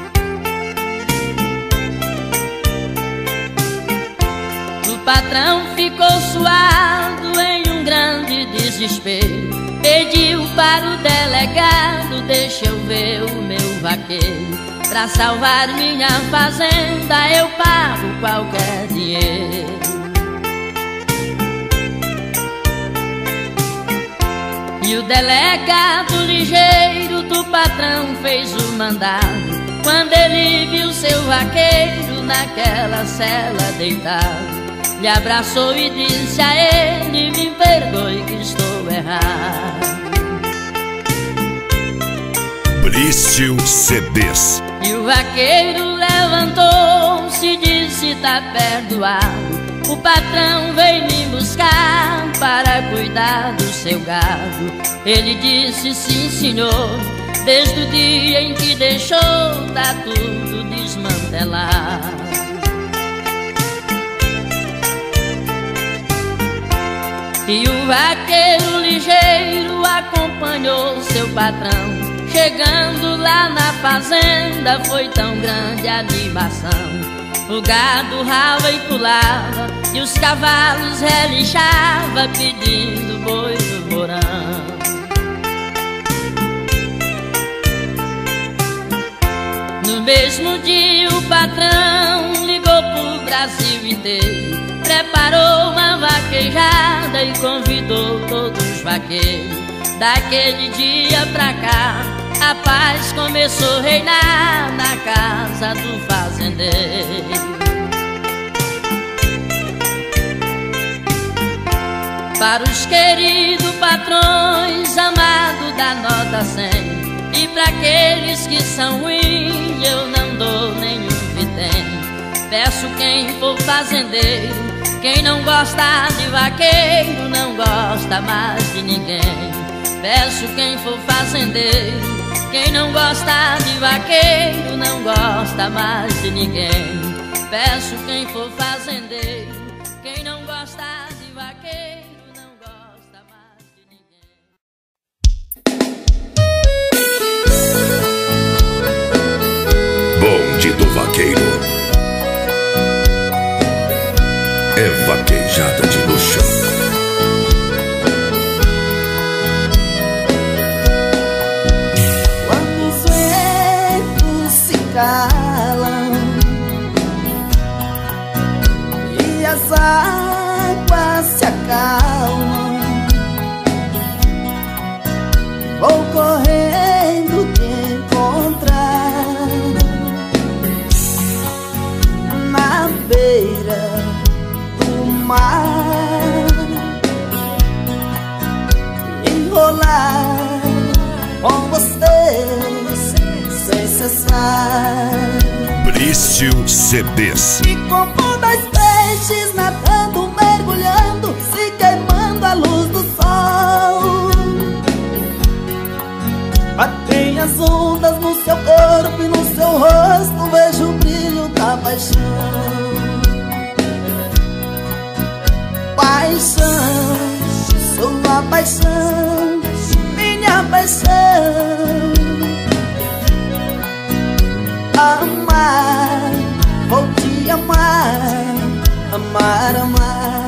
O patrão ficou suado em um grande desespero. Pediu para o delegado: deixa eu ver o meu vaqueiro. Pra salvar minha fazenda eu pago qualquer dinheiro. E o delegado ligeiro do patrão fez o mandado. Quando ele viu seu vaqueiro naquela cela deitado, lhe abraçou e disse a ele: me perdoe que estou errado. Brício C Ds. E o vaqueiro levantou-se e disse: tá perdoado. O patrão veio me buscar para cuidar do seu gado. Ele disse: sim, senhor. Desde o dia em que deixou, tá tudo desmantelado. E o vaqueiro ligeiro acompanhou seu patrão. Chegando lá na fazenda foi tão grande a animação. O gado rala e pulava e os cavalos relinchavam pedindo boi no morão. No mesmo dia o patrão ligou pro Brasil inteiro. Preparou uma vaquejada e convidou todos os vaqueiros. Daquele dia pra cá a paz começou a reinar na casa do fazendeiro. Para os queridos patrões amados da nota cem, e para aqueles que são ruins eu não dou nenhum vitém. Peço quem for fazendeiro, quem não gosta de vaqueiro não gosta mais de ninguém. Peço quem for fazendeiro, quem não gosta de vaqueiro não gosta mais de ninguém. Peço quem for fazendeiro, quem não gosta de vaqueiro não gosta mais de ninguém. Bonde do Vaqueiro. É vaquejada de luxo. Calam e as águas se acalmam, vou correndo te encontrar na beira do mar, enrolar com você sem cessar. Brício C Ds. E como dois peixes nadando, mergulhando, se queimando à luz do sol. paixão, sua paixão, minha paixão. Amar, vou te amar, amar, amar.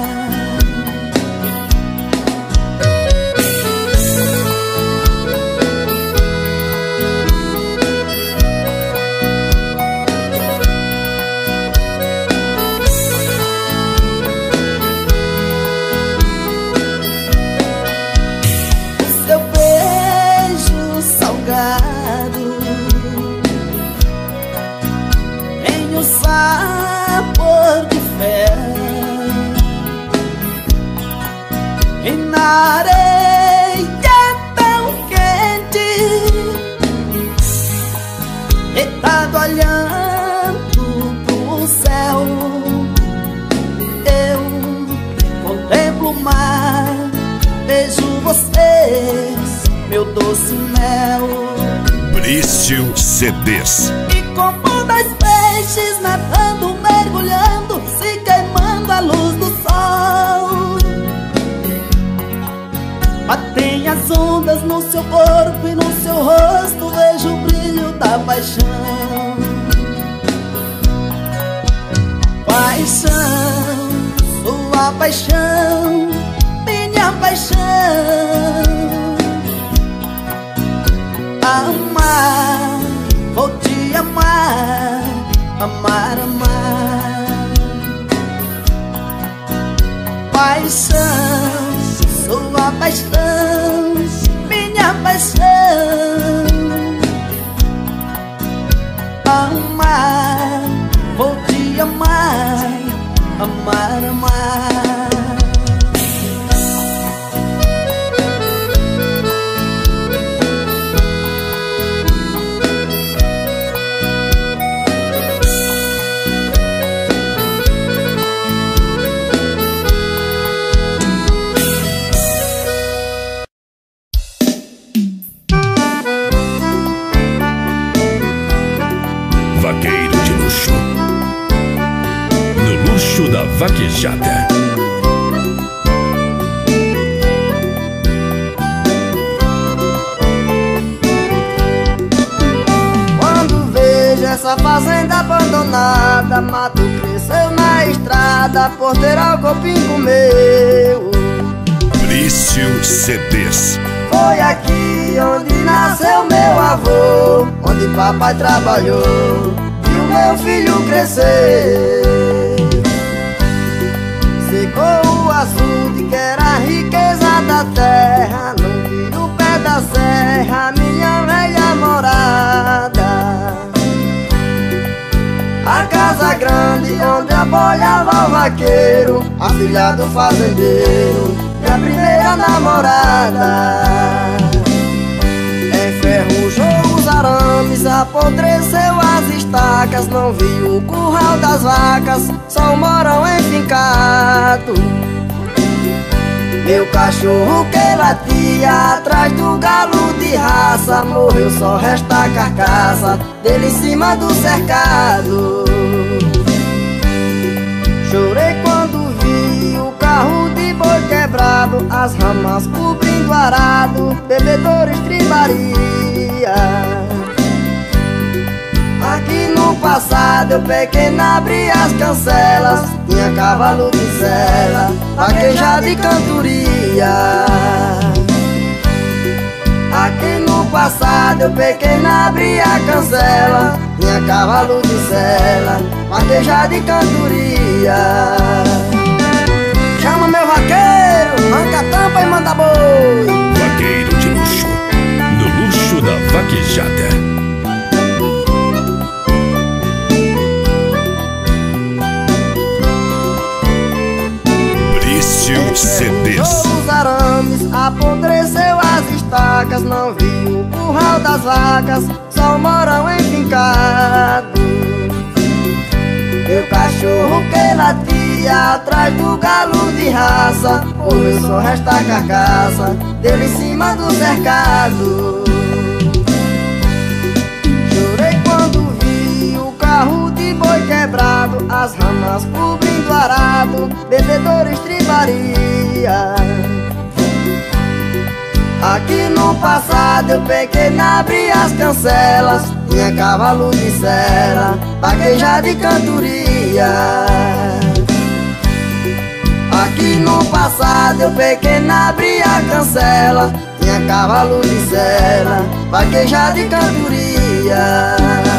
Tem o sabor de fé e na areia tão quente, deitado olhando pro céu, eu contemplo o mar, vejo vocês, meu doce mel. Brício C Ds. E como dois peixes nadando, mergulhando, se queimando à luz do sol. Batem as ondas no seu corpo e no seu rosto vejo o brilho da paixão. Paixão, sua paixão, minha paixão. Amar, vou te amar, amar, amar. Paixão, sua paixão, minha paixão. Amar, vou te amar, amar, amar. Vaqueiro de luxo, no luxo da vaquejada. Quando vejo essa fazenda abandonada, mato cresceu na estrada, porteiro copinho meu. Brício C Ds. Foi aqui onde nasceu meu avô, onde papai trabalhou e o meu filho cresceu. Secou o açude que era a riqueza da terra, não vi o pé da serra, minha velha morada. A casa grande onde apoiava o vaqueiro, a filha do fazendeiro, minha primeira namorada. Enferrujou os arames, apodreceu as estacas, não vi o curral das vacas, só o morão enfincado. Meu cachorro que latia atrás do galo de raça, morreu, só resta a carcaça dele em cima do cercado. Chorei quando vi o carro de boi quebrado, as ramas cobrindo o arado, bebedouro estribaria. Aqui no passado eu pequeno abri as cancelas, tinha cavalo de sela, vaquejada e cantoria. Aqui no passado eu pequeno abri a cancela, tinha cavalo de sela, vaquejada e cantoria. Chama meu vaqueiro, arranca a tampa e manda boi. Vaqueiro de luxo, no luxo da vaquejada. Brício C Ds. Os arames, apodreceu as estacas, não vi o curral das vacas, só o morão enfincado. Meu cachorro que latia atrás do galo de raça, morreu, só resta a carcaça dele em cima do cercado. Chorei quando vi o carro de boi quebrado, as ramas cobrindo o arado, bebedouro estribaria. dia. Aqui no passado eu peguei na abri as cancelas, tinha cavalo de cera, vaquejada e cantoria. Aqui no passado eu peguei na abri a cancela, tinha cavalo de cera, vaquejada e cantoria.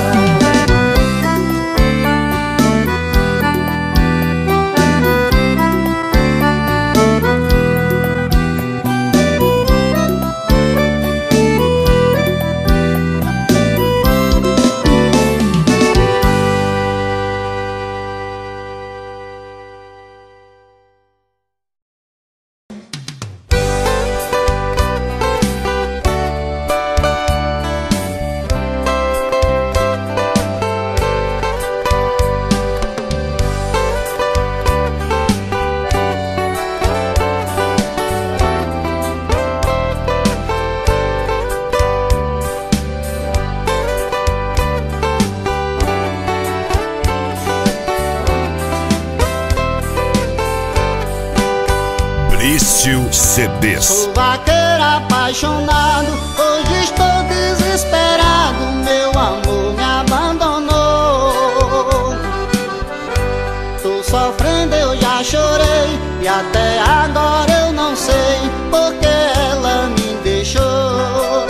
C Ds. Sou vaqueiro apaixonado, hoje estou desesperado, meu amor me abandonou. Tô sofrendo, eu já chorei, e até agora eu não sei porque ela me deixou.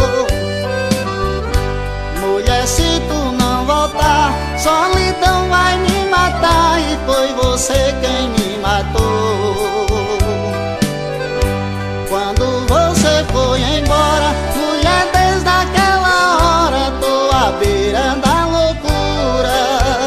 Mulher, se tu não voltar, solidão vai me matar, e foi você quem me matou. Quando você foi embora, mulher, desde aquela hora tô à beira da loucura.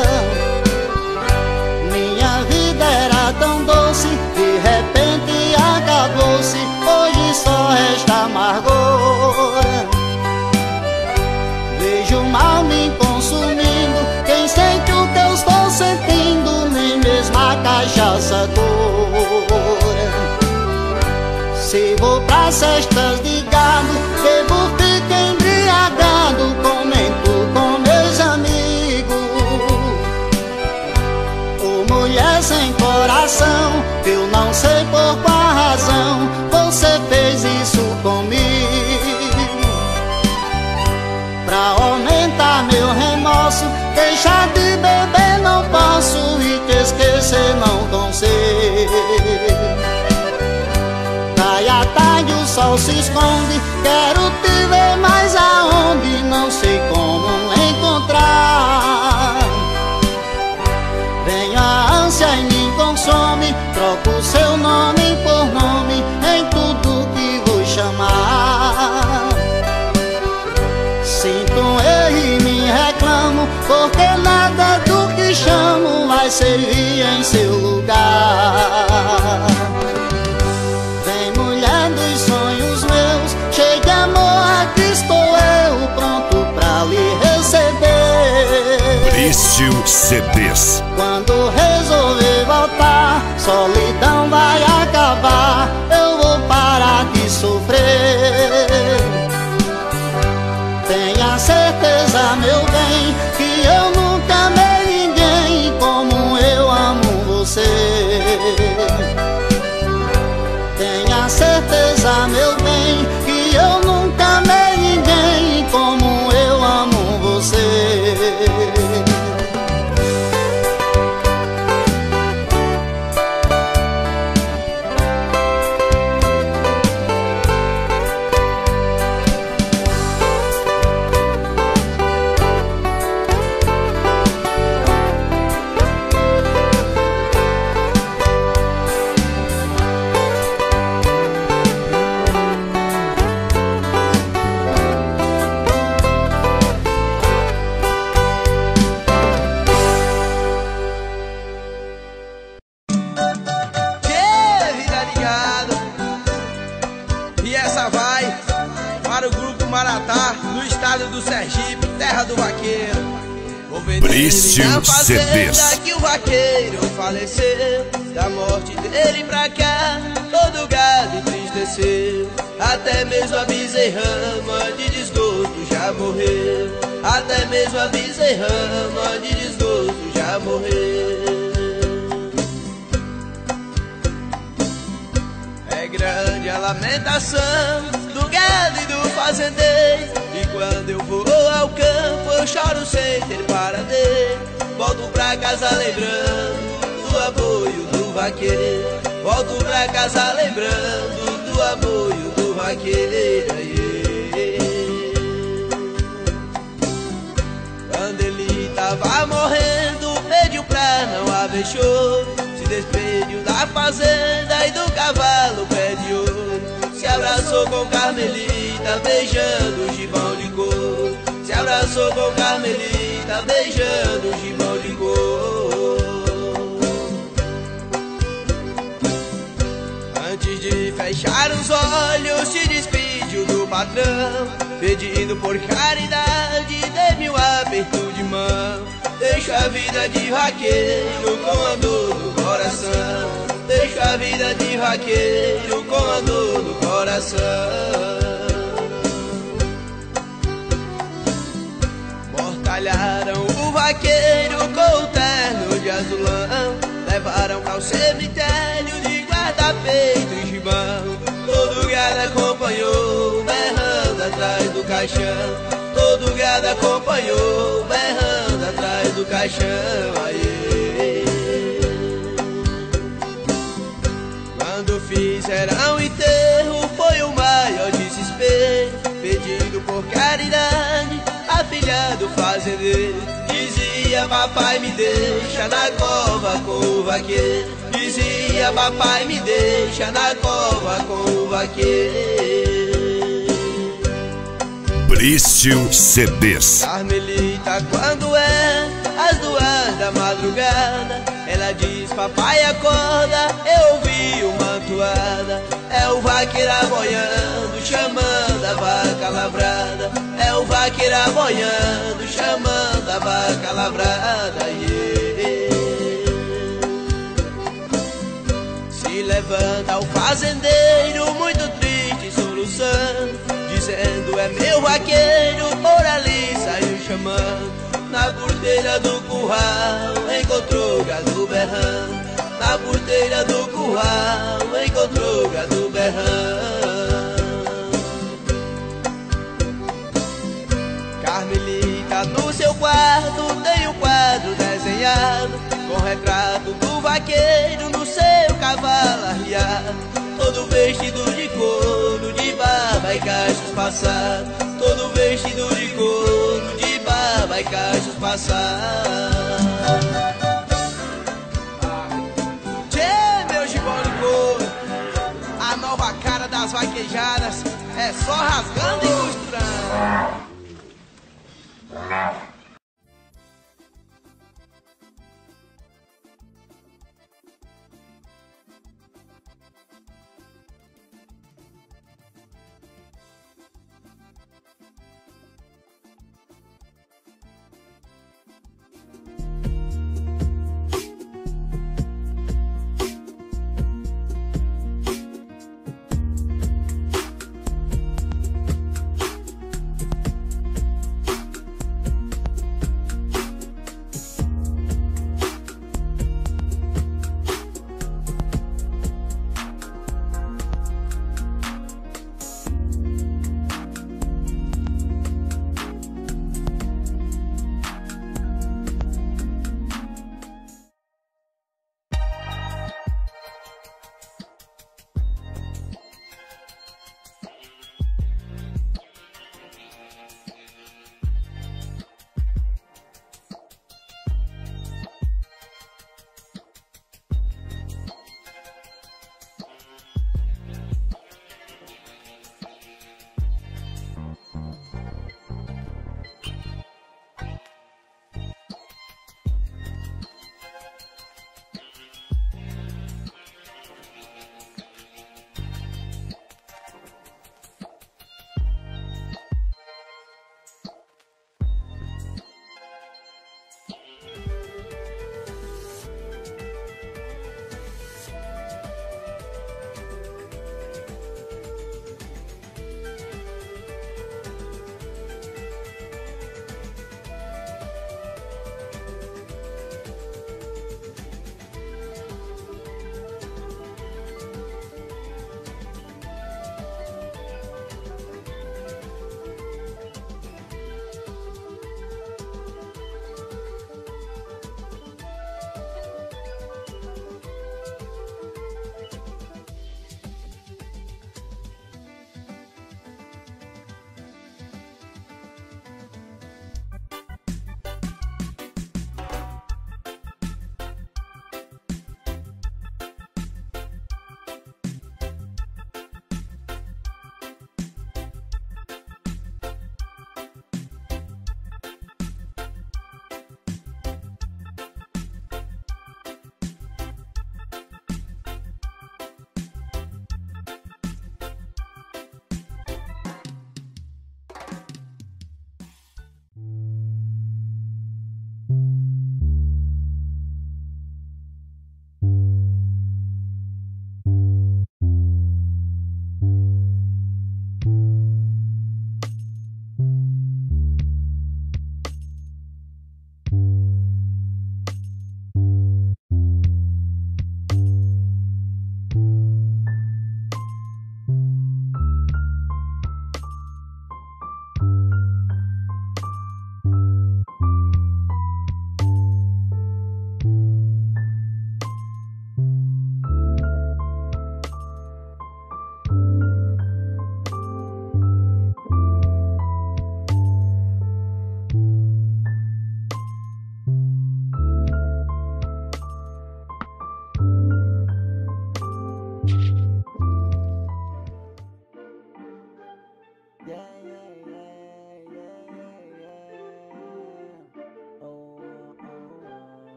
Minha vida era tão doce, de repente acabou-se, hoje só resta amargura. Vejo o mal me consumindo, quem sente o que eu estou sentindo, nem mesmo a cachaça cura. Se vou pras cestas de gado, bebo, fico embriagado, comento com meus amigos. Ô mulher sem coração, eu não sei por qual razão você fez isso comigo. Pra aumentar meu remorso, deixar de beber não posso, e te esquecer não consigo. Cai a tarde, o sol se esconde, quero te ver, mas aonde? Não sei como encontrar. Vem a ânsia e me consome, troco seu nome por nome em tudo que vou chamar. Sinto um erro e me reclamo, porque nada do que chamo vai servir em seu lugar. Mulher dos sonhos meus, cheio de amor, aqui estou eu, pronto pra lhe receber. Brício C Ds. Quando resolver voltar, solidão vai acabar, eu vou parar de sofrer. Tenha certeza, meu bem, que eu nunca amei ninguém como eu amo você. Tenha certeza, meu bem, que eu nunca amei ninguém como eu amo você. Do Sergipe, terra do vaqueiro. Brício C Ds. Que o vaqueiro faleceu, da morte dele pra cá, todo gado entristeceu. Até mesmo a bezerrama de desgosto já morreu. Até mesmo a bezerrama de desgosto já morreu. É É grande a lamentação do gado e do fazendeiro, e quando eu vou ao campo eu choro sem ter paradeiro. Volto pra casa lembrando do aboio do vaqueiro, volto pra casa lembrando do aboio do vaqueiro. Quando ele tava morrendo, pediu pra não haver choro, se despediu da fazenda e do cavalo pé de ouro. Se abraçou com Carmelita, beijando o gibão de couro. Se abraçou com Carmelita, beijando o gibão de couro. Antes de fechar os olhos, se despediu do patrão, pedindo por caridade, dê-me um aperto de mão. Deixo a vida de vaqueiro com a dor no coração, deixo a vida de vaqueiro com a dor no coração. Mortalharam o vaqueiro com o terno de azulão, levaram ao cemitério de guarda-peito e gibão. Todo gado acompanhou, berrando atrás do caixão, todo gado acompanhou, berrando atrás do caixão. Aê. Quando fizeram o enterro foi o maior desespero, pedindo por caridade a filha do fazendeiro. Dizia: papai, me deixa na cova com o vaqueiro. Dizia: papai, me deixa na cova com o vaqueiro. Brício C Ds. Carmelita, quando é às duas da madrugada, ela diz: papai, acorda, eu ouvi uma toada. É o vaqueiro aboiando, chamando a vaca lavrada. É o vaqueiro aboiando, chamando a vaca lavrada. Yeah. Se levanta o fazendeiro, muito triste, soluçando, dizendo: é meu vaqueiro, por ali saiu chamando. Na porteira do curral encontrou gado berrando, na porteira do curral encontrou gado berrando. Carmelita no seu quarto tem um quadro desenhado, com retrato do vaqueiro no seu cavalo arriado, todo vestido de couro, de barba e cachos passados, todo vestido de couro, de barba e cachos passados. Tchê, meu gibão de couro, a nova cara das vaquejadas é só rasgando e costurando.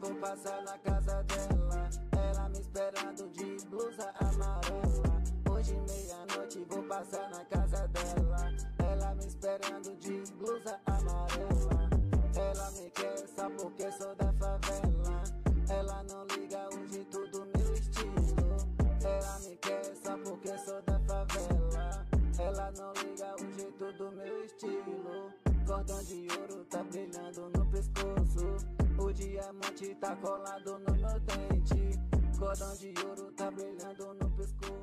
vou passar na casa dela. Ela me esperando de blusa amarela. Hoje meia-noite vou passar na casa dela. Ela me esperando de blusa amarela. Ela me quer só porque sou da favela. Ela não liga o jeito do meu estilo. Ela me quer só porque sou da favela. Ela não liga o jeito do meu estilo. Cordão de ouro tá brilhando no pescoço. O diamante tá colado no meu dente. Cordão de ouro tá brilhando no pescoço.